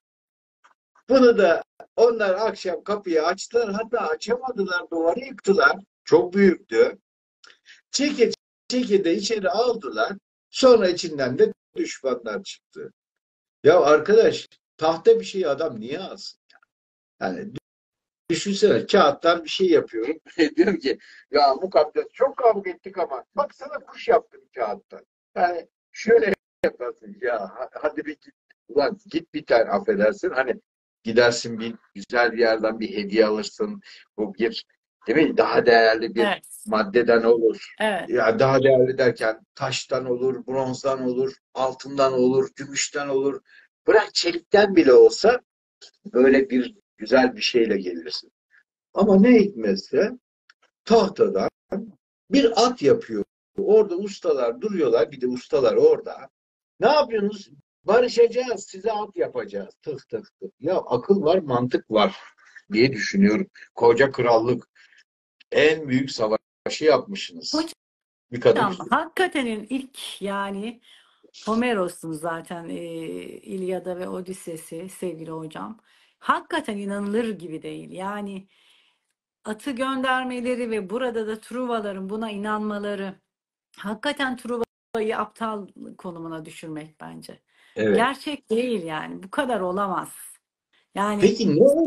bunu da onlar akşam kapıyı açtılar. Hatta açamadılar. Duvarı yıktılar. Çok büyüktü. Çeke çeke de içeri aldılar. Sonra içinden de düşmanlar çıktı. Ya arkadaş, tahta bir şey adam niye alsın? Yani düşünsene, kağıttan bir şey yapıyorum. Diyorum ki ya mukaddes çok kavga ettik ama bak sana kuş yaptım kağıttan. Yani şöyle yaparsın ya, hadi bir git. Ulan git bir tane, affedersin. Hani gidersin bir güzel bir yerden bir hediye alırsın. Bu bir, değil mi? Daha değerli bir Evet, maddeden olur. evet. Ya daha değerli derken taştan olur, bronzdan olur, altından olur, gümüşten olur. Bırak çelikten bile olsa böyle bir güzel bir şeyle gelirsin. Ama ne hikmetse tahtadan bir at yapıyor. Orada ustalar duruyorlar. Bir de ustalar orada. Ne yapıyorsunuz? Barışacağız. Size at yapacağız. Tık tık tık. Ya akıl var, mantık var diye düşünüyorum. Koca krallık. En büyük savaşı yapmışsınız. Bir kadın. Hocam hakikaten ilk yani Homeros'un zaten e, İlyada ve Odisesi sevgili hocam. Hakikaten inanılır gibi değil. Yani atı göndermeleri ve burada da Truvaların buna inanmaları hakikaten Truva'yı aptal konumuna düşürmek bence. Evet. Gerçek değil yani. Bu kadar olamaz. Yani Peki ne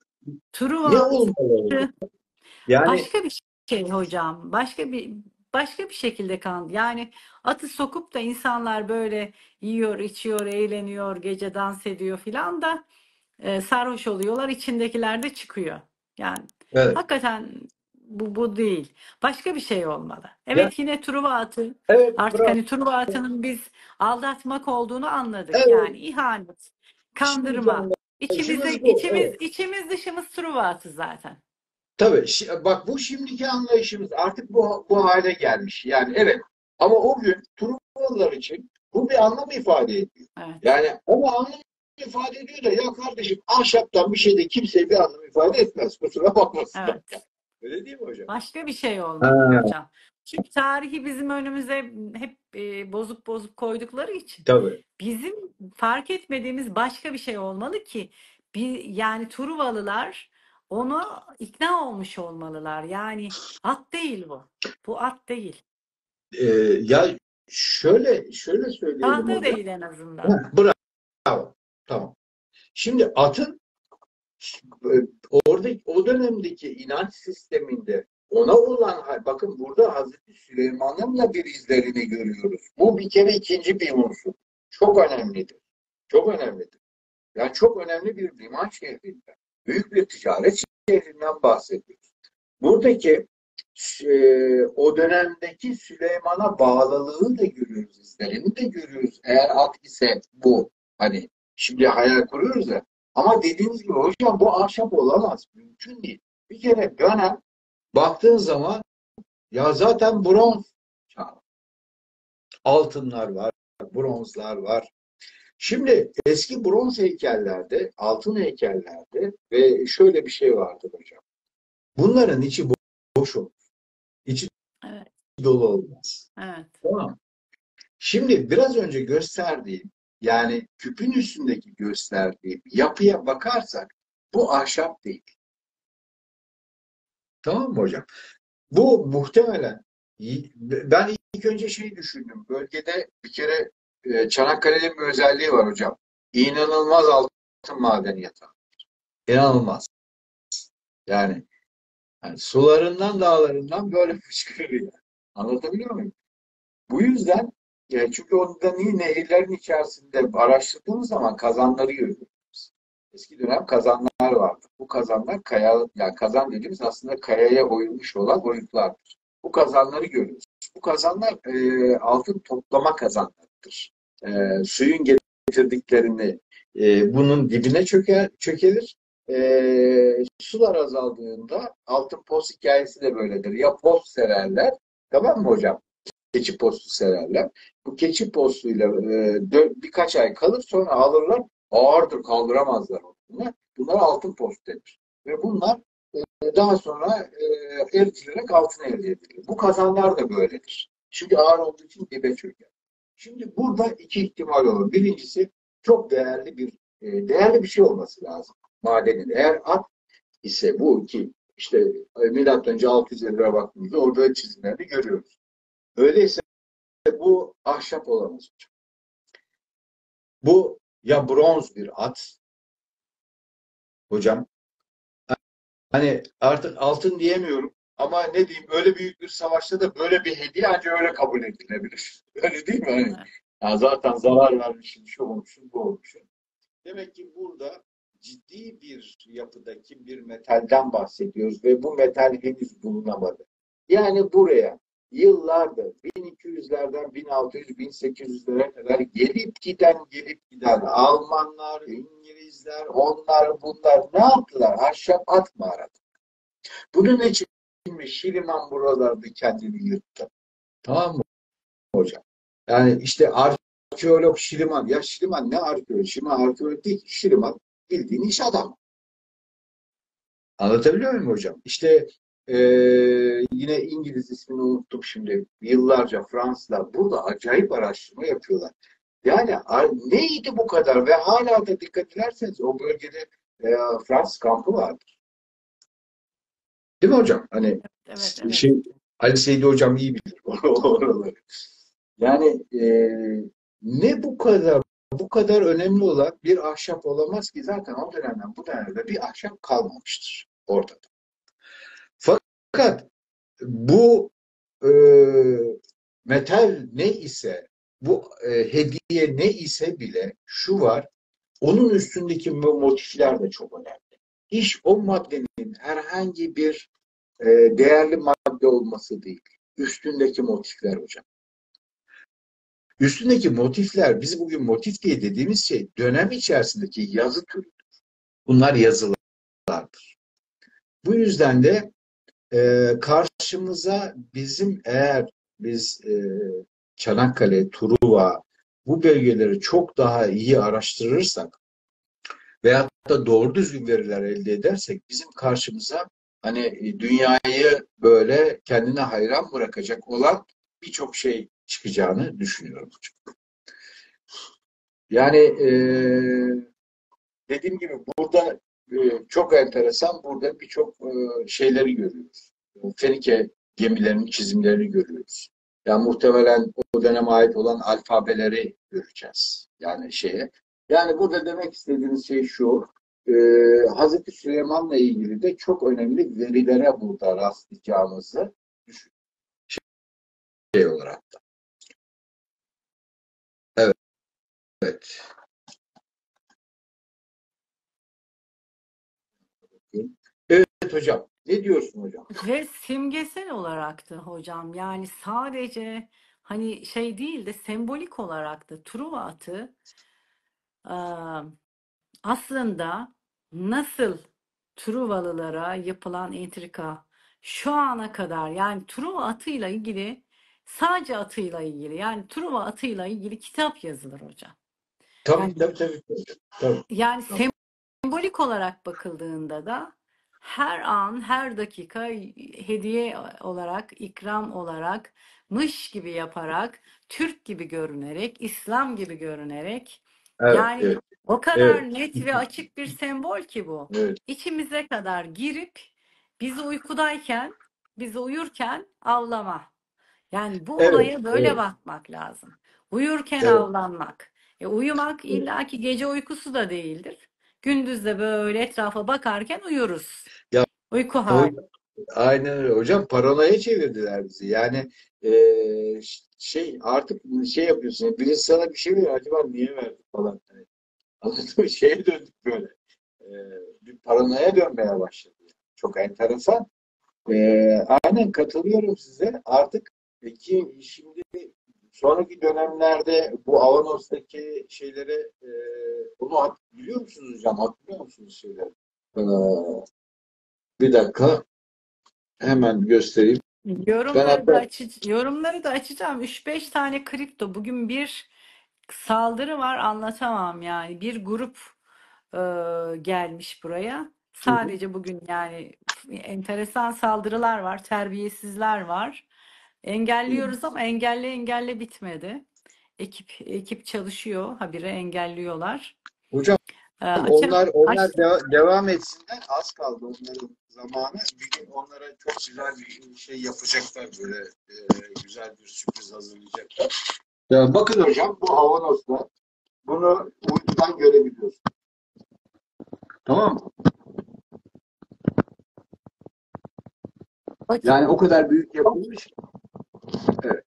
ne Truva olmalı? Yani başka bir şey hocam. Başka bir başka bir şekilde kan. Yani atı sokup da insanlar böyle yiyor, içiyor, eğleniyor, gece dans ediyor filan da e, sarhoş oluyorlar. İçindekiler de çıkıyor. Yani evet. hakikaten bu bu değil. Başka bir şey olmalı. Ya, Evet yine Truva atı. evet, Artık bravo. hani Truva atının biz aldatmak olduğunu anladık. Evet. Yani ihanet, Şimdiki kandırma. İçimizde anlayışımız bu. içimiz Evet. içimiz dışımız Truva atı zaten. Tabii. Şi- Bak bu şimdiki anlayışımız artık bu, bu hale gelmiş. Yani evet, Ama o gün Truvalılar için bu bir anlam ifade ediyor. Evet. Yani ama anlam ifade ediyor da ya kardeşim ahşaptan bir şeyde kimseye bir anlam ifade etmez. Kusura bakmasınlar. Evet. Öyle değil mi hocam? Başka bir şey olmalı Ha, hocam. Çünkü tarihi bizim önümüze hep e, bozup bozup koydukları için tabii. bizim fark etmediğimiz başka bir şey olmalı ki bir, yani Truvalılar onu ikna olmuş olmalılar. Yani at değil bu. Bu at değil. Ee, ya şöyle şöyle söyleyelim Tahta hocam. değil en azından. Ha, bravo. Tamam. Şimdi atın e, orada o dönemdeki inanç sisteminde ona olan bakın burada Hazreti Süleyman'ın da bir izlerini görüyoruz. Bu bir kere ikinci bir unsur. Çok önemlidir. Çok önemlidir. Yani çok önemli bir liman şehrinden, büyük bir ticaret şehrinden bahsediyoruz. Buradaki e, o dönemdeki Süleyman'a bağlılığı da görüyoruz, izlerini de görüyoruz. Eğer at ise bu. Hani şimdi hayal kuruyoruz ya. Ama dediğiniz gibi hocam bu ahşap olamaz. Mümkün değil. Bir kere dönem baktığın zaman ya zaten bronz çağı. Altınlar var, bronzlar var. Şimdi eski bronz heykellerde, altın heykellerde ve şöyle bir şey vardır hocam. Bunların içi boş olur. İçi Evet. dolu olmaz. Evet. Tamam. Şimdi biraz önce gösterdiğim yani küpün üstündeki gösterdiğim yapıya bakarsak bu ahşap değil. Tamam mı hocam? Bu muhtemelen ben ilk önce şey düşündüm. Bölgede bir kere e, Çanakkale'nin bir özelliği var hocam. İnanılmaz altın madeni yatağı. İnanılmaz. Yani, yani sularından dağlarından böyle fışkırıyor. Anlatabiliyor muyum? Bu yüzden e, çünkü onda niye nehirlerin içerisinde araştırdığımız zaman kazanları görüyoruz. Eski dönem kazanlar vardı. Bu kazanlar kaya, yani kazan dediğimiz aslında kayaya oyulmuş olan oyuklardır. Bu kazanları görüyoruz. Bu kazanlar e, altın toplama kazanlarıdır. E, suyun getirdiklerini e, bunun dibine çöker, çökelir. E, sular azaldığında altın post hikayesi de böyledir. Ya post sererler, tamam mı hocam? Keçi postu sererler. Bu keçi postuyla e, birkaç ay kalır sonra alırlar. Ağırdır kaldıramazlar onu. Bunlar altın post denir. Ve bunlar e, daha sonra e, eritilerek altın elde edilir. Bu kazanlar da böyledir. Çünkü ağır olduğu için dibe çöker. Şimdi burada iki ihtimal olur. Birincisi çok değerli bir e, değerli bir şey olması lazım madenin. Eğer at ise bu ki işte e, milattan önce altı yüz elliye baktığımızda orada çizimlerini görüyoruz. Öyleyse bu ahşap olamaz. Bu ya bronz bir at hocam. Hani artık altın diyemiyorum ama ne diyeyim öyle büyük bir savaşta da böyle bir hediye ancak öyle kabul edilebilir. Öyle değil mi? Hani, ya zaten zarar vermişim, şu olmuşum, bu olmuşum. Demek ki burada ciddi bir yapıdaki bir metalden bahsediyoruz ve bu metal henüz bulunamadı. Yani buraya yıllardır bin iki yüzlerden bin altı yüz bin sekiz yüzlere kadar gelip giden gelip giden Almanlar, İngilizler, onlar bunlar ne yaptılar? Ahşap at mı aradı? Bunun için mi Şiliman buralarda kendini yırttı? Tamam mı hocam? Yani işte arkeolog Şiliman. Ya Şiliman ne arkeolog? Şiliman arkeolog değil ki. Şiliman bildiğin iş adamı. Anlatabiliyor muyum hocam? İşte e, yine İngiliz ismini unuttum şimdi. Yıllarca Fransızlar burada acayip araştırma yapıyorlar. Yani neydi bu kadar? Ve hala da dikkat ederseniz o bölgede e, Fransız kampı vardır. Değil mi hocam? Hani Evet, evet. şey, Ali Seydi hocam iyi bilir oraları. Yani e, ne bu kadar bu kadar önemli olan bir ahşap olamaz ki zaten o dönemden bu dönemde bir ahşap kalmamıştır ortada. Fakat bu e, metal ne ise bu e, hediye ne ise bile şu var onun üstündeki motifler de çok önemli. İş o maddenin herhangi bir e, değerli madde olması değil. Üstündeki motifler hocam. Üstündeki motifler, biz bugün motif diye dediğimiz şey dönem içerisindeki yazı türüdür. Bunlar yazılardır. Bu yüzden de e, karşımıza bizim eğer biz e, Çanakkale, Truva, bu bölgeleri çok daha iyi araştırırsak veyahut da doğru düzgün veriler elde edersek bizim karşımıza hani e, dünyayı böyle kendine hayran bırakacak olan birçok şey çıkacağını düşünüyorum. Yani e, dediğim gibi burada e, çok enteresan, burada birçok e, şeyleri görüyoruz. Fenike gemilerinin çizimlerini görüyoruz. Yani muhtemelen o döneme ait olan alfabeleri göreceğiz. Yani şeye. Yani burada demek istediğimiz şey şu. E, Hazreti Süleyman'la ilgili de çok önemli verilere burada rastlayacağımızı düşün şey olarak da. Evet. Evet. Evet hocam. Ne diyorsun hocam? Ve simgesel olaraktı hocam. Yani sadece hani şey değil de sembolik olarak da Truva atı e, aslında nasıl Truvalılara yapılan entrika şu ana kadar, yani Truva atıyla ilgili, sadece atıyla ilgili, yani Truva atıyla ilgili kitap yazılır hocam. Tabii Yani tabii tabii. Tabii. yani Tabii. sembolik olarak bakıldığında da her an, her dakika hediye olarak, ikram olarak, mış gibi yaparak, Türk gibi görünerek, İslam gibi görünerek, Evet, yani evet, o evet, kadar net ve açık bir sembol ki bu. evet, İçimize kadar girip bizi uykudayken, bizi uyurken avlama. Yani bu evet, olaya böyle evet, bakmak lazım. Uyurken evet. avlanmak. E, uyumak Evet. illaki gece uykusu da değildir. Gündüz de böyle etrafa bakarken uyuruz. Ya Uyku hali. hocam, aynen öyle. Hocam paranoya çevirdiler bizi. Yani eee, şey artık şey yapıyorsun. Birisi sana bir şey veriyor. Acaba niye verdi falan. Yani, anladın mı? Şeye döndük böyle. Eee, bir paranoya dönmeye başladı. Çok enteresan. Eee, aynen katılıyorum size. Artık ki şimdi sonraki dönemlerde bu Avanos'taki şeyleri e, onu hat- biliyor musunuz hocam? Hatırlıyor musunuz şeyleri? Ee, bir dakika hemen göstereyim. Ben Yorumları da hatta açı yorumları da açacağım. Üç beş tane kripto. Bugün bir saldırı var, anlatamam yani. Bir grup e, gelmiş buraya. hı hı, Sadece bugün yani enteresan saldırılar var, terbiyesizler var. hı. Engelliyoruz ama engelle engelle bitmedi. Ekip ekip çalışıyor, habire engelliyorlar. Hocam E, açarım, onlar onlar açtım. de- devam etsinler. Az kaldı onların zamanı. Bir gün onlara çok güzel bir şey yapacaklar böyle e, güzel bir sürpriz hazırlayacaklar. Ya bakın hocam bu Avanos'ta bunu uydudan görebiliyorsunuz. Tamam mı? Yani o kadar büyük yapılmış. Evet.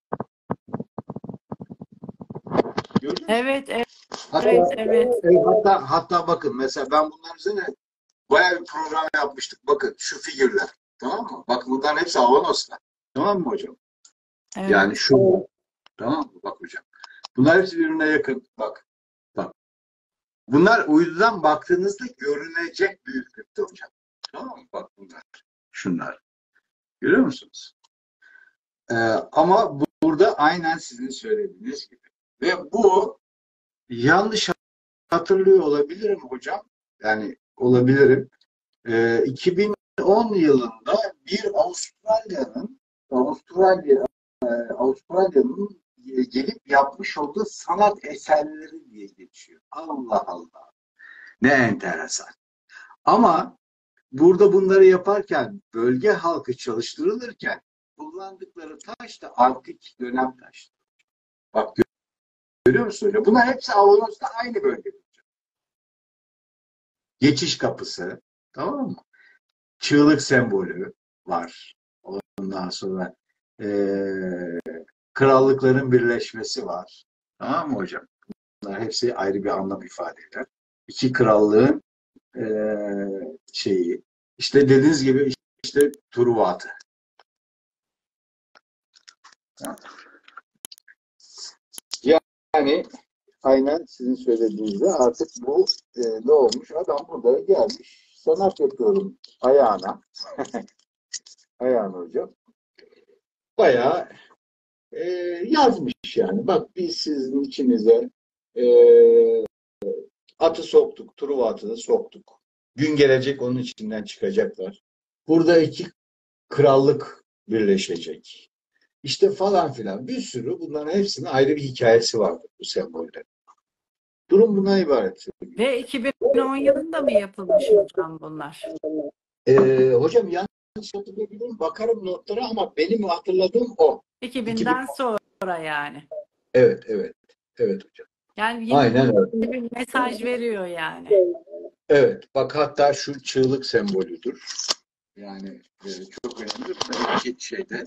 Gördün mü? Evet, evet, Hatta evet. evet, hatta hatta bakın mesela ben bunların üzerine bayağı bir program yapmıştık. Bakın şu figürler. Tamam mı? Bakın bunların hepsi Avanos'ta. Tamam mı hocam? Evet. Yani şu tamam mı? Bak hocam. Bunlar hepsi birbirine yakın. Bak. Bak. Bunlar uydudan baktığınızda görünecek büyüklükte hocam. Tamam mı? Bak bunlar. Şunlar. Görüyor musunuz? Ee, ama bu, burada aynen sizin söylediğiniz gibi. Ve bu yanlış hatırlıyor olabilirim hocam. Yani olabilirim. Ee, iki bin on yılında bir Avustralya'nın Avustralya e, Avustralya'nın gelip yapmış olduğu sanat eserleri diye geçiyor. Allah Allah. Ne enteresan. Ama burada bunları yaparken bölge halkı çalıştırılırken kullandıkları taş da antik dönem taşı. Bak görüyor musun hocam? Bunlar hepsi Avanos'ta aynı bölgede. Geçiş kapısı. Tamam mı? Çığlık sembolü var. Ondan sonra eee, krallıkların birleşmesi var. Tamam mı hocam? Bunlar hepsi ayrı bir anlam ifade eder. İki krallığın eee, şeyi. İşte dediğiniz gibi işte Truva atı. Yani aynen sizin söylediğinizde artık bu e, ne olmuş? Adam burada gelmiş sanat yapıyorum ayağına. Ayağına hocam. Bayağı e, yazmış yani. Bak biz sizin içinize e, atı soktuk, Truva atını soktuk. Gün gelecek onun içinden çıkacaklar. Burada iki krallık birleşecek. İşte falan filan bir sürü bunların hepsinin ayrı bir hikayesi vardır bu semboller. Durum buna ibaret. Ve iki bin on yılında mı yapılmış hocam bunlar? Ee, hocam yanlış hatırlayabilirim. Bakarım notlara ama benim hatırladığım o. iki binden sonra yani. Evet, evet. Evet hocam. Yani yine Aynen öyle. bir mesaj veriyor yani. Evet. Bak hatta şu çığlık sembolüdür. Yani e, çok önemli. Bir şeyde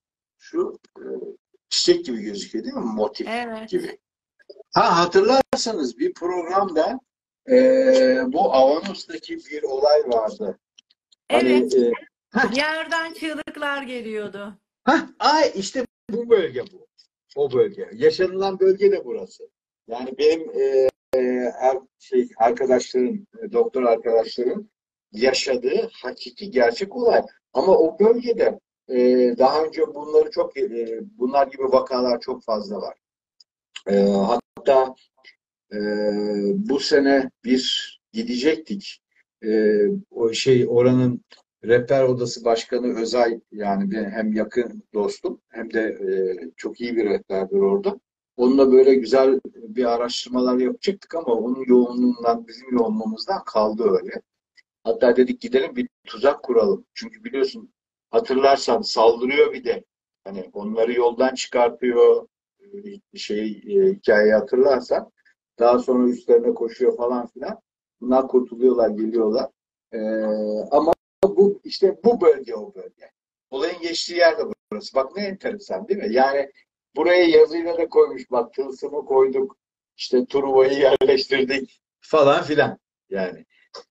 şu e, çiçek gibi gözüküyor değil mi? Motif Evet. gibi. Ha hatırlarsanız bir programda e, bu Avanos'taki bir olay vardı. Hani Evet. e, heh, Yerden çığlıklar geliyordu. heh, ay işte bu bölge bu. O bölge. Yaşanılan bölge de burası. Yani benim e, e, er, şey arkadaşlarım, e, doktor arkadaşlarım yaşadığı hakiki gerçek olay. Ama o bölgede e, daha önce bunları çok e, bunlar gibi vakalar çok fazla var. E, hatta e, bu sene bir gidecektik. E, o şey oranın rehber odası başkanı Özay yani bir, hem yakın dostum hem de e, çok iyi bir rehberdir orada. Onunla böyle güzel bir araştırmalar yapacaktık ama onun yoğunluğundan bizim yoğunluğumuzdan kaldı öyle. Hatta dedik gidelim bir tuzak kuralım. Çünkü biliyorsun hatırlarsan saldırıyor bir de. Hani onları yoldan çıkartıyor. Bir şey e, hikayeyi hatırlarsan. Daha sonra üstlerine koşuyor falan filan. Bunlar kurtuluyorlar, geliyorlar. Ee, ama bu işte bu bölge o bölge. Olayın geçtiği yer de burası. Bak ne enteresan değil mi? Yani buraya yazıyla da koymuş. Bak tılsımı koyduk. İşte Truva'yı yerleştirdik falan filan. Yani.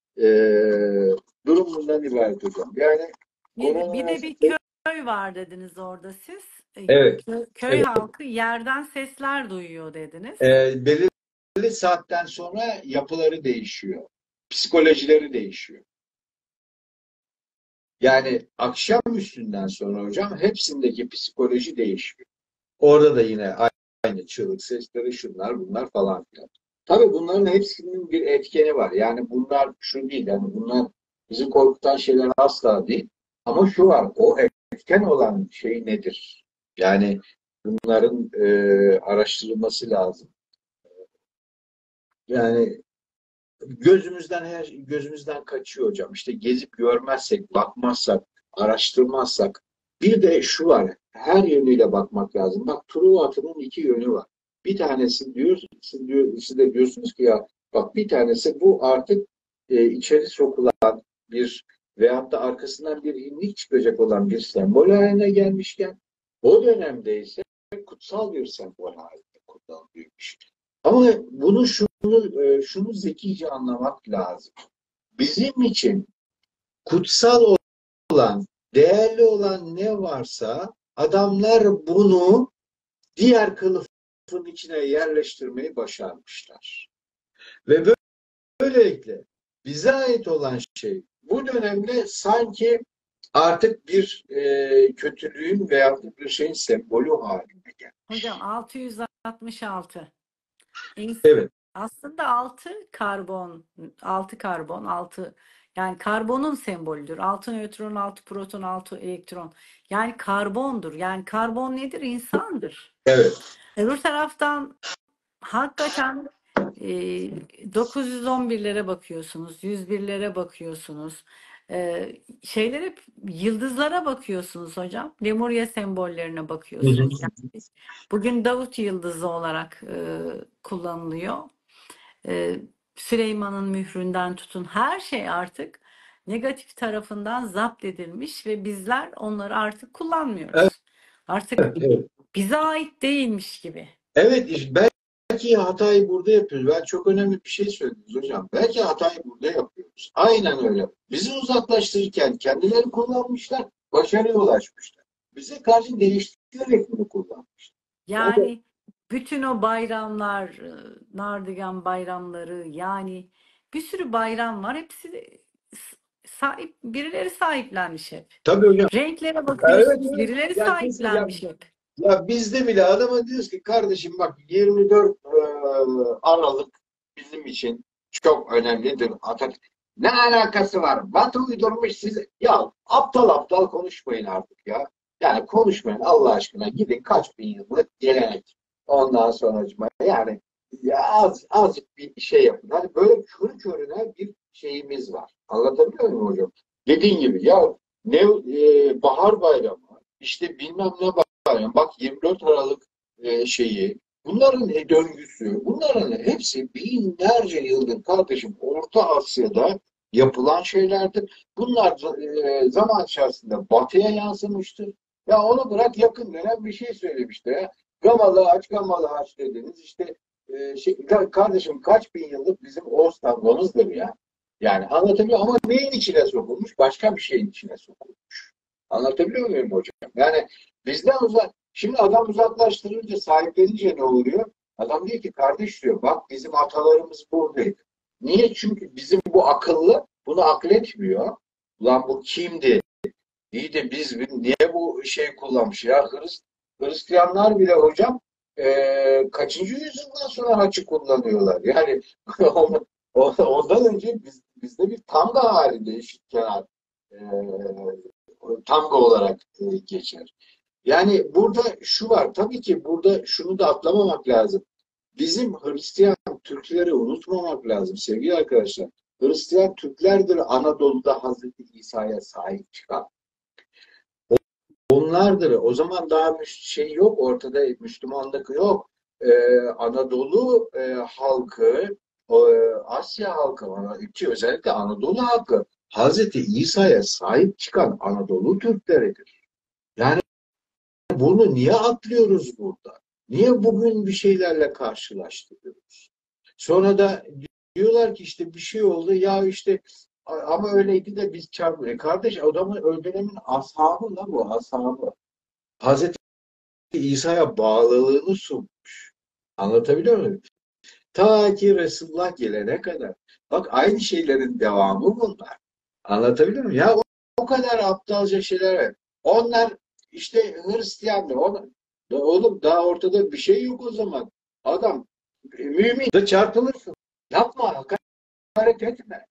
Ee, durum bundan ibaret hocam. Yani Bir, bir korona de bir köy var dediniz orada siz. E, evet, Köy, köy evet. halkı yerden sesler duyuyor dediniz. Ee, belirli saatten sonra yapıları değişiyor. Psikolojileri değişiyor. Yani akşam üstünden sonra hocam hepsindeki psikoloji değişiyor. Orada da yine aynı çığlık sesleri, şunlar bunlar falan filan. Tabii bunların hepsinin bir etkeni var. Yani bunlar şu değil. Yani bunlar bizi korkutan şeyler asla değil. Ama şu var. O etken olan şey nedir? Yani bunların e, araştırılması lazım. Yani gözümüzden her gözümüzden kaçıyor hocam. İşte gezip görmezsek, bakmazsak, araştırmazsak. Bir de şu var. Her yönüyle bakmak lazım. Bak Truva atının iki yönü var. Bir tanesi diyor, siz, diyor, siz de diyorsunuz ki ya bak bir tanesi bu artık e, içeri sokulan bir veyahut da arkasından bir hinlik çıkacak olan bir sembol haline gelmişken o dönemde ise kutsal bir sembol halinde kullanılıyormuş. Ama bunu şunu, e, şunu zekice anlamak lazım. Bizim için kutsal olan, değerli olan ne varsa adamlar bunu diğer kılıfın içine yerleştirmeyi başarmışlar. Ve böylelikle bize ait olan şey bu dönemde sanki artık bir e, kötülüğün veya bir şeyin sembolü haline geldi. Hocam altı yüz altmış altı. Evet. Aslında altı karbon, altı karbon, altı yani karbonun sembolüdür. altı nötron, altı proton, altı elektron. Yani karbondur. Yani karbon nedir? İnsandır. Evet. Öbür taraftan hakikaten e, dokuz yüz on birlere bakıyorsunuz, yüz birlere bakıyorsunuz. E, şeylere, yıldızlara bakıyorsunuz hocam. Lemurya sembollerine bakıyorsunuz. Yani bugün Davut yıldızı olarak e, kullanılıyor. E, Süleyman'ın mühründen tutun her şey artık negatif tarafından zapt edilmiş ve bizler onları artık kullanmıyoruz. Evet. Artık Evet. bize ait değilmiş gibi. Evet, işte belki hatayı burada yapıyoruz. Ben çok önemli bir şey söylediniz hocam. Belki hatayı burada yapıyoruz. Aynen öyle. Bizi uzaklaştırırken kendileri kullanmışlar, başarıya ulaşmışlar. Bize karşı değiştirerek bunu kullanmışlar. Yani bütün o bayramlar, e, Nardigan bayramları, yani bir sürü bayram var. Hepsi de s- sahip, birileri sahiplenmiş hep. Tabii hocam. Renklere Evet, bakıyorsunuz, evet. birileri Ya, kesin, ya sahiplenmiş hep. Ya bizde bile adama diyoruz ki kardeşim bak yirmi dört e, Aralık bizim için çok önemlidir. Atatürk ne alakası var? Batı uydurmuş size. Ya aptal aptal konuşmayın artık ya. Yani konuşmayın Allah aşkına. Gidin kaç bin yıllık gelenek. Ondan sonra yani ya az azıcık bir şey yapın. Hani böyle körü körüne bir şeyimiz var. Anlatabiliyor muyum hocam? Dediğin gibi ya ne e, bahar bayramı işte bilmem ne bayramı. Bak yirmi dört Aralık e, şeyi bunların e, döngüsü bunların hepsi binlerce yıldır kardeşim Orta Asya'da yapılan şeylerdir. Bunlar e, zaman içerisinde batıya yansımıştır. Ya onu bırak yakın dönem bir şey söylemişti ya. Gamalı Haç, Gamalı Haç dediniz. İşte e, şey, kardeşim kaç bin yıllık bizim Oğuz tablomuzdur ya. Yani anlatabiliyor ama neyin içine sokulmuş? Başka bir şeyin içine sokulmuş. Anlatabiliyor muyum hocam? Yani bizden uzak. Şimdi adam uzaklaştırınca, sahiplenince ne oluyor? Adam diyor ki kardeş diyor bak bizim atalarımız buradaydı. Niye? Çünkü bizim bu akıllı bunu akletmiyor. Ulan bu kimdi? İyi de biz niye bu şey kullanmış ya? Hrist, Hristiyanlar bile hocam e, kaçıncı yüzyıldan sonra haçı kullanıyorlar. Yani ondan önce biz, bizde bir tanga halinde eşit kenar e, tanga olarak e, geçer. Yani burada şu var. Tabii ki burada şunu da atlamamak lazım. Bizim Hristiyan Türkleri unutmamak lazım sevgili arkadaşlar. Hristiyan Türklerdir Anadolu'da Hazreti İsa'ya sahip çıkan. Onlardır. O zaman daha şey yok ortada Müslümanlık yok. Ee, Anadolu e, halkı, o, e, Asya halkı, ki özellikle Anadolu halkı Hazreti İsa'ya sahip çıkan Anadolu Türkleridir. Yani bunu niye atlıyoruz burada? Niye bugün bir şeylerle karşılaştırıyoruz? Sonra da diyorlar ki işte bir şey oldu ya işte ama öyleydi de biz çarpmıyor. Kardeş adamın o dönemin ashabı la bu ashabı. Hazreti İsa'ya bağlılığını sunmuş. Anlatabiliyor muyum? Ta ki Resulullah gelene kadar. Bak aynı şeylerin devamı bunlar. Anlatabiliyor muyum? Ya o, o kadar aptalca şeyler var. Onlar işte Hristiyanlı. Onlar, oğlum daha ortada bir şey yok o zaman. Adam e, mümin de çarpılırsın. Yapma, hakaret etme.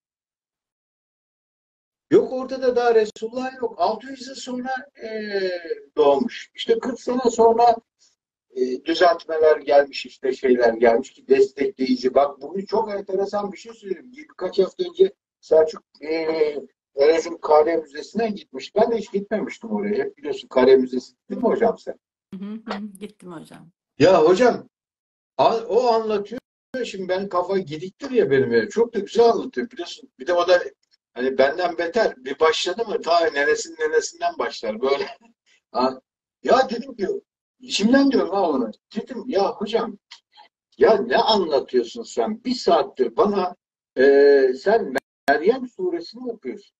Yok ortada daha Resulullah yok. altı yüz yıl sonra e, doğmuş. İşte kırk sene sonra e, düzeltmeler gelmiş işte şeyler gelmiş ki destekleyici. Bak bugün çok enteresan bir şey söyleyeyim. Birkaç hafta önce Selçuk e, Erzurum Kare Müzesi'ne gitmiş. Ben de hiç gitmemiştim oraya. Hep biliyorsun Kare Müzesi değil mi hocam sen? Hı hı, gittim hocam. Ya hocam o anlatıyor. Şimdi ben kafa gidiktir ya benim ya. Çok da güzel anlatıyor biliyorsun. Bir de o da hani benden beter. Bir başladı mı ta nenesinin nenesinden başlar böyle. Ya dedim ki şimdiden diyorum ha ona. Dedim ya hocam ya ne anlatıyorsun sen? Bir saattir bana e, sen Meryem suresini okuyorsun.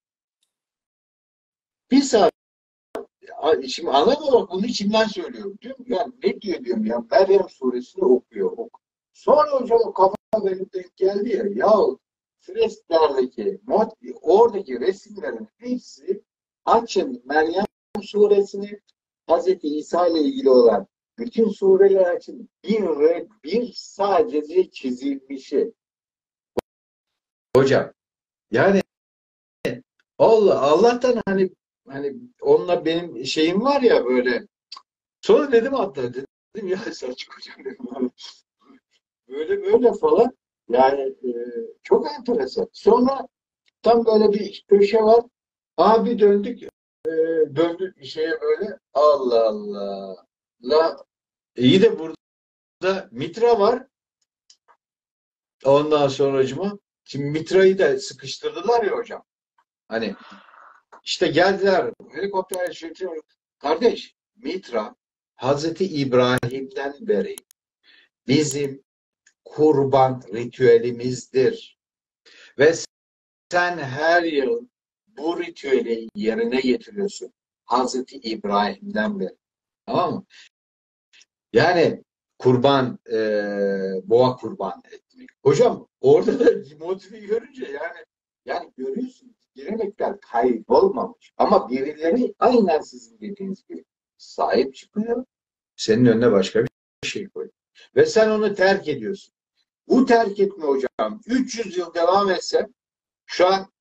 Bir saat şimdi anlamadım bunu içimden söylüyorum. Diyorum ya ne diyor diyorum ya Meryem suresini okuyor. Ok. Sonra hocam o kafa benim denk geldi ya. Ya fresklerdeki oradaki resimlerin hepsi açın Meryem suresini Hazreti İsa ile ilgili olan bütün sureler için bir ve bir sadece çizilmişi. Hocam yani Allah Allah'tan hani hani onunla benim şeyim var ya böyle. Sonra dedim hatta dedim ya Selçuk hocam dedim hani böyle böyle falan yani e, çok enteresan. Sonra tam böyle bir köşe var. Abi döndük e, döndük şeye böyle Allah Allah. La iyi de burada Mitra var. Ondan sonracıma şimdi Mitra'yı da sıkıştırdılar ya hocam. Hani işte geldiler helikopter şey, kardeş Mitra Hazreti İbrahim'den beri bizim kurban ritüelimizdir. Ve sen her yıl bu ritüeli yerine getiriyorsun. Hazreti İbrahim'den beri. Tamam mı? Yani kurban, e, boğa kurban etmek. Hocam orada da motifi görünce yani yani görüyorsunuz gelenekler kaybolmamış. Ama birileri aynen sizin dediğiniz gibi sahip çıkıyor Senin önüne başka bir şey koyuyor. Ve sen onu terk ediyorsun. Bu terk etme hocam üç yüz yıl devam etse şu an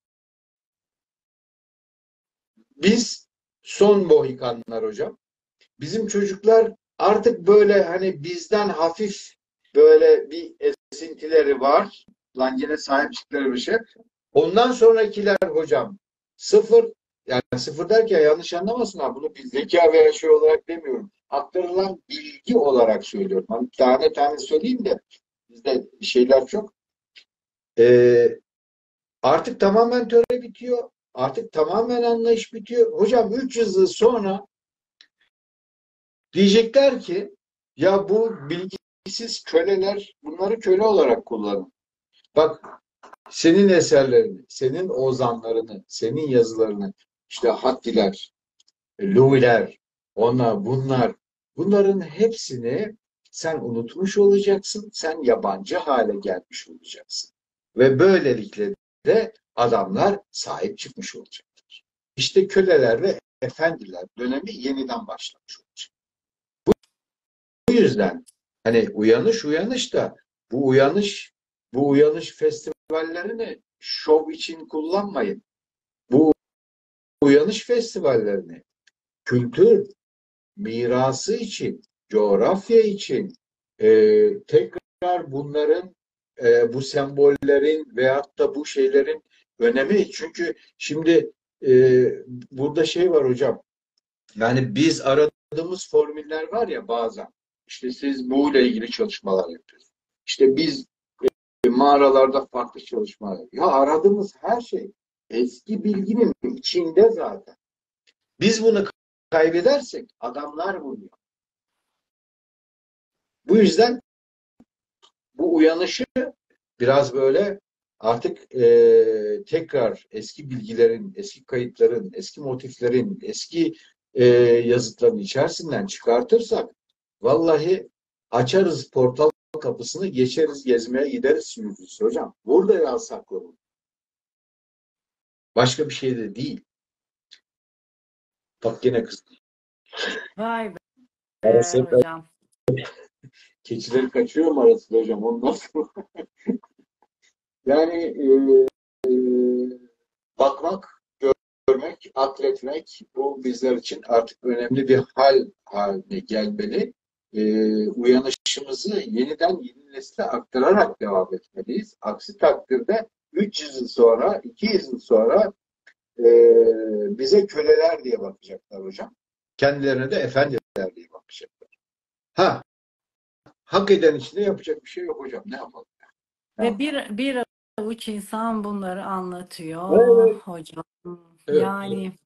biz son Mohikanlar hocam. Bizim çocuklar artık böyle hani bizden hafif böyle bir esintileri var. Lan yine sahip çıktıkları bir şey. Ondan sonrakiler hocam sıfır, yani sıfır derken yanlış anlamasınlar. Bunu bir zeka veya şey olarak demiyorum. Aktarılan bilgi olarak söylüyorum. Hani tane tane söyleyeyim de bizde şeyler çok. Ee, Artık tamamen töre bitiyor. Artık tamamen anlayış bitiyor. Hocam üç yüz yıl sonra diyecekler ki ya bu bilgisiz köleler bunları köle olarak kullanın. Bak senin eserlerini, senin ozanlarını, senin yazılarını, işte Hattiler, Louis'ler, onlar, bunlar, bunların hepsini sen unutmuş olacaksın, sen yabancı hale gelmiş olacaksın. Ve böylelikle de adamlar sahip çıkmış olacaklar. İşte köleler ve efendiler dönemi yeniden başlamış olacak. Bu yüzden hani uyanış uyanış da bu uyanış bu uyanış festivallerini şov için kullanmayın. Bu uyanış festivallerini kültür mirası için, coğrafya için e, tekrar bunların e, bu sembollerin veyahut da bu şeylerin önemi. Çünkü şimdi e, burada şey var hocam. Yani biz aradığımız formüller var ya bazen. İşte siz bu ile ilgili çalışmalar yapıyorsunuz. İşte biz e, mağaralarda farklı çalışmalar. Ya aradığımız her şey eski bilginin içinde zaten. Biz bunu kaybedersek adamlar buluyor. Bu yüzden bu uyanışı biraz böyle artık e, tekrar eski bilgilerin, eski kayıtların, eski motiflerin, eski e, yazıtların içerisinden çıkartırsak vallahi açarız portal kapısını, geçeriz, gezmeye gideriz yüzüstü hocam. Burada ya saklı bu. Başka bir şey de değil. Bak yine kızdım. Vay be Arası, hocam. keçileri kaçıyor mu arası hocam? Ondan sonra yani e, e, bakmak, görmek, akletmek bu bizler için artık önemli bir hal haline gelmeli. Ee, uyanışımızı yeniden yeni nesle aktararak devam etmeliyiz. Aksi takdirde üç yüz yıl sonra, iki yüz yıl sonra e, bize köleler diye bakacaklar hocam. Kendilerine de efendiler diye bakacaklar. Ha, hak eden için de yapacak bir şey yok hocam. Ne yapalım? Ne Ve yapalım? bir bir avuç insan bunları anlatıyor Evet, hocam. evet, evet. Yani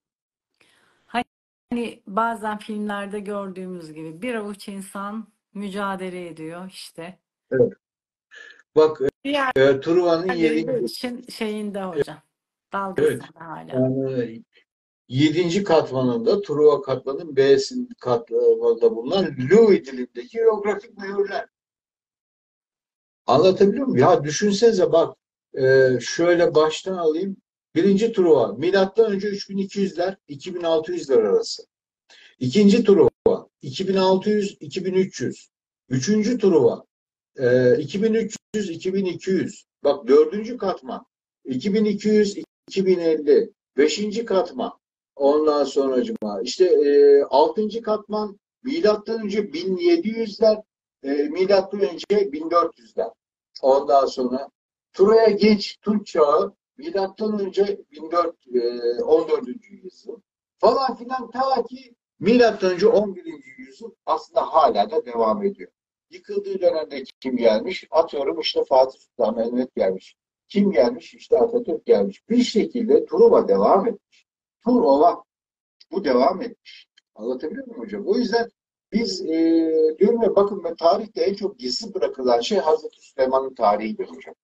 hani bazen filmlerde gördüğümüz gibi bir avuç insan mücadele ediyor işte. Evet. Bak e, Truva'nın Diğerleri yedi, için şeyinde hocam. evet. Dalgasında hala. Yani yedinci katmanında Truva katmanın B'sin katmanında bulunan Louis dilindeki hierografik mühürler. Anlatabiliyor muyum? Ya düşünsenize bak e, şöyle baştan alayım. Birinci Truva milattan önce üç bin iki yüzler iki bin altı yüzler arası. İkinci Truva iki bin altı yüz iki bin üç yüz. Üçüncü Truva e, iki bin üç yüz iki bin iki yüz. Bak dördüncü katman iki bin iki yüz iki bin elli. Beşinci katman ondan sonracıma işte e, altıncı katman milattan önce bin yedi yüzler, e, milattan önce bin dört yüzler. Ondan sonra Troya geç Tunç çağı milattan önce bin dört yüz, on dördüncü yüzyıl falan filan ta ki milattan önce on birinci yüzyıl aslında hala da devam ediyor. Yıkıldığı dönemde kim gelmiş? Atıyorum işte Fatih Sultan Mehmet gelmiş. Kim gelmiş? İşte Atatürk gelmiş. Bir şekilde Truva devam etmiş. Truva bu devam etmiş. Anlatabiliyor muyum hocam? O yüzden biz e, diyorum ya bakın ben tarihte en çok gizli bırakılan şey Hazreti Süleyman'ın tarihidir hocam.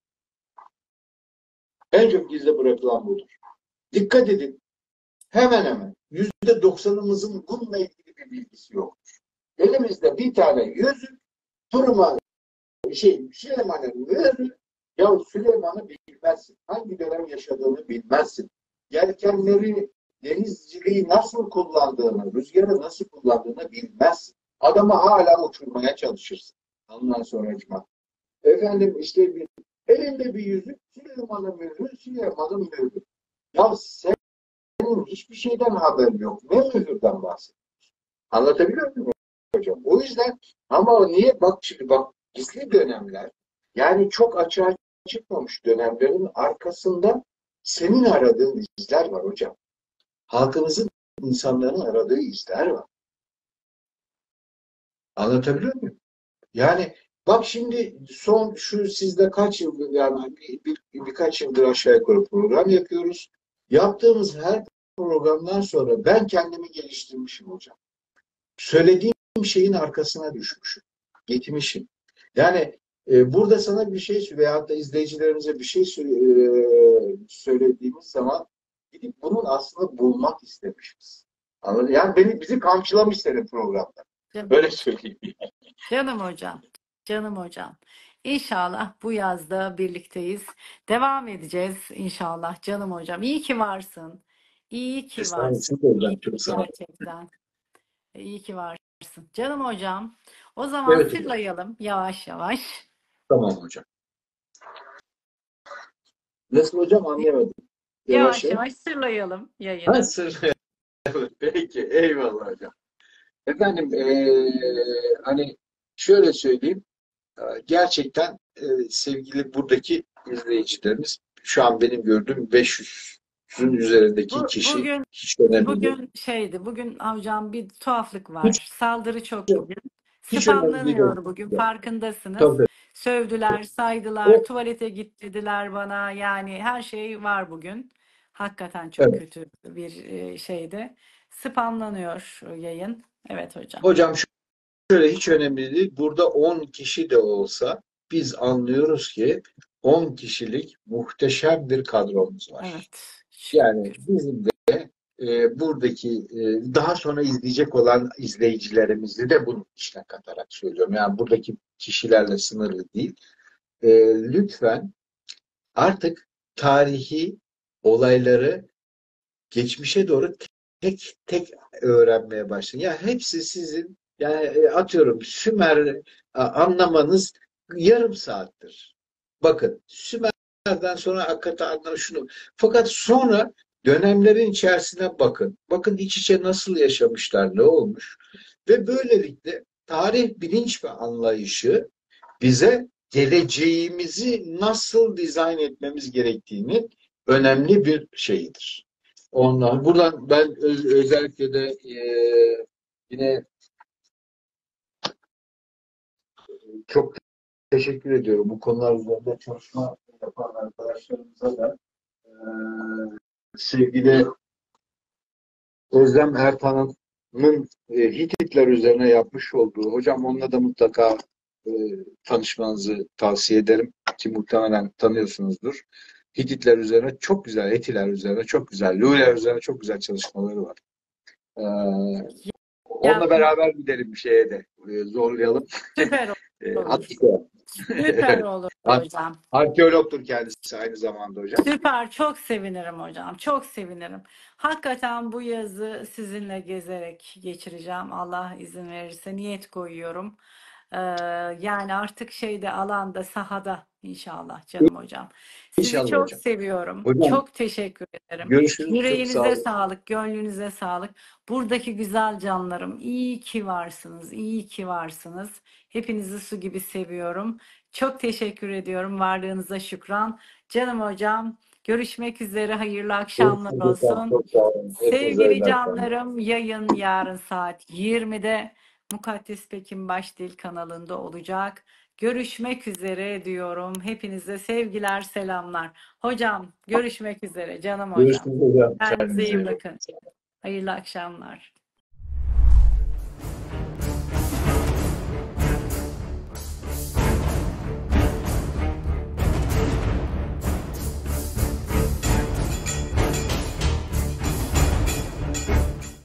En çok gizli bırakılan budur. Dikkat edin. Hemen hemen yüzde doksanımızın bununla ilgili bir bilgisi yoktur. Elimizde bir tane yüzük Truva şey Süleyman'ın mührü ya Süleyman'ı bilmezsin. Hangi dönem yaşadığını bilmezsin. Yelkenleri, denizciliği nasıl kullandığını, rüzgarı nasıl kullandığını bilmezsin. Adamı hala uçurmaya çalışırsın. Ondan sonra efendim işte bir, elinde bir yüzük, Süleyman'ın mührü, Süleyman'ın mührü. Ya senin hiçbir şeyden haberin yok. Ne mühürden bahsediyorsun? Anlatabiliyor muyum hocam? O yüzden ama niye bak şimdi bak gizli dönemler yani çok açığa çıkmamış dönemlerin arkasında senin aradığın izler var hocam. Halkımızın, insanların aradığı izler var. Anlatabiliyor muyum? Yani bak şimdi son şu sizde kaç yıldır yani bir, bir, birkaç yıldır aşağı yukarı program yapıyoruz. Yaptığımız her programdan sonra ben kendimi geliştirmişim hocam. Söylediğim şeyin arkasına düşmüşüm. Gitmişim. Yani e, burada sana bir şey veyahut da izleyicilerimize bir şey e, söylediğimiz zaman gidip bunun aslında bulmak istemişiz. Anladın? Yani beni bizi kamçılamış senin programda. Canım, Böyle söyleyeyim. canım hocam, canım hocam. İnşallah bu yazda birlikteyiz. Devam edeceğiz inşallah canım hocam. İyi ki varsın. İyi ki varsın. Estağfurullah. Çok sağ ol. Gerçekten. İyi ki varsın. Canım hocam. O zaman Evet hocam. sırlayalım yavaş yavaş. Tamam hocam. Nasıl hocam anlayamadım. Yavaş Yavaş yavaş. yavaş sırlayalım Ha, yayını. sır. Evet, peki. Eyvallah hocam. Efendim eee, hani şöyle söyleyeyim. Eee, Gerçekten eee, sevgili buradaki izleyicilerimiz şu an benim gördüğüm beş yüzün üzerindeki Bu, kişi bugün hiç önemli değil. bugün şeydi. Bugün hocam bir tuhaflık Hiç, var. Saldırı çok bugün. hiç önemli değil Spamlanıyor bugün. hocam. Farkındasınız. Tabii. Sövdüler, saydılar, O, tuvalete git dediler bana. Yani her şey var bugün. Hakikaten çok evet. kötü bir e, şeydi. Spamlanıyor yayın. Evet hocam. Hocam şöyle hiç önemli değil. Burada on kişi de olsa biz anlıyoruz ki on kişilik muhteşem bir kadromuz var. Evet. Yani Şükür. bizim de e, buradaki e, daha sonra izleyecek olan izleyicilerimizi de bunun içine katarak söylüyorum. Yani buradaki kişilerle sınırlı değil. E, lütfen artık tarihi olayları geçmişe doğru tek tek öğrenmeye başlayın. Ya hepsi sizin yani e, atıyorum Sümer a, anlamanız yarım saattir. Bakın Sümer'den sonra Akat'tan şunu. Fakat sonra dönemlerin içerisine bakın. Bakın iç içe nasıl yaşamışlar, ne olmuş. Ve böylelikle tarih bilinç ve anlayışı bize geleceğimizi nasıl dizayn etmemiz gerektiğini önemli bir şeyidir. Ondan buradan ben öz- özellikle de e, yine çok teşekkür ediyorum bu konular üzerinde çalışma yapan arkadaşlarımıza da e, sevgili Özlem Ertan'ın e, Hititler üzerine yapmış olduğu hocam onunla da mutlaka e, tanışmanızı tavsiye ederim ki muhtemelen tanıyorsunuzdur. Hititler üzerine çok güzel, Etiler üzerine çok güzel, Luwiler üzerine çok güzel çalışmaları var. Ee, Ya Onunla beraber gidelim bir şeye de e, zorlayalım. süper E, olur. Attika. Süper olur Ar- hocam. Arkeologtur kendisi aynı zamanda hocam. Süper, çok sevinirim hocam. Çok sevinirim. Hakikaten bu yazı sizinle gezerek geçireceğim. Allah izin verirse niyet koyuyorum. Ee, yani artık şeyde alanda, sahada inşallah canım hocam. Sizi İnşallah çok hocam. seviyorum. Hocam Çok teşekkür ederim. görüşürüz. Çok sağ Yüreğinize olun. sağlık, gönlünüze sağlık. Buradaki güzel canlarım, iyi ki varsınız, iyi ki varsınız. Hepinizi su gibi seviyorum. Çok teşekkür ediyorum. Varlığınıza şükran. Canım hocam, görüşmek üzere. Hayırlı akşamlar Görüşürüz hocam. olsun. Çok sağ olun. Hepinize Sevgili hayırlı akşamlar. canlarım, yayın yarın saat yirmide Mukaddes Pekin Başdil kanalında olacak. Görüşmek üzere diyorum. Hepinize sevgiler, selamlar. Hocam, görüşmek üzere canım hocam. Görüşürüz hocam. Kendinize Kendinize iyi iyi bakın. bakın. Hayırlı akşamlar.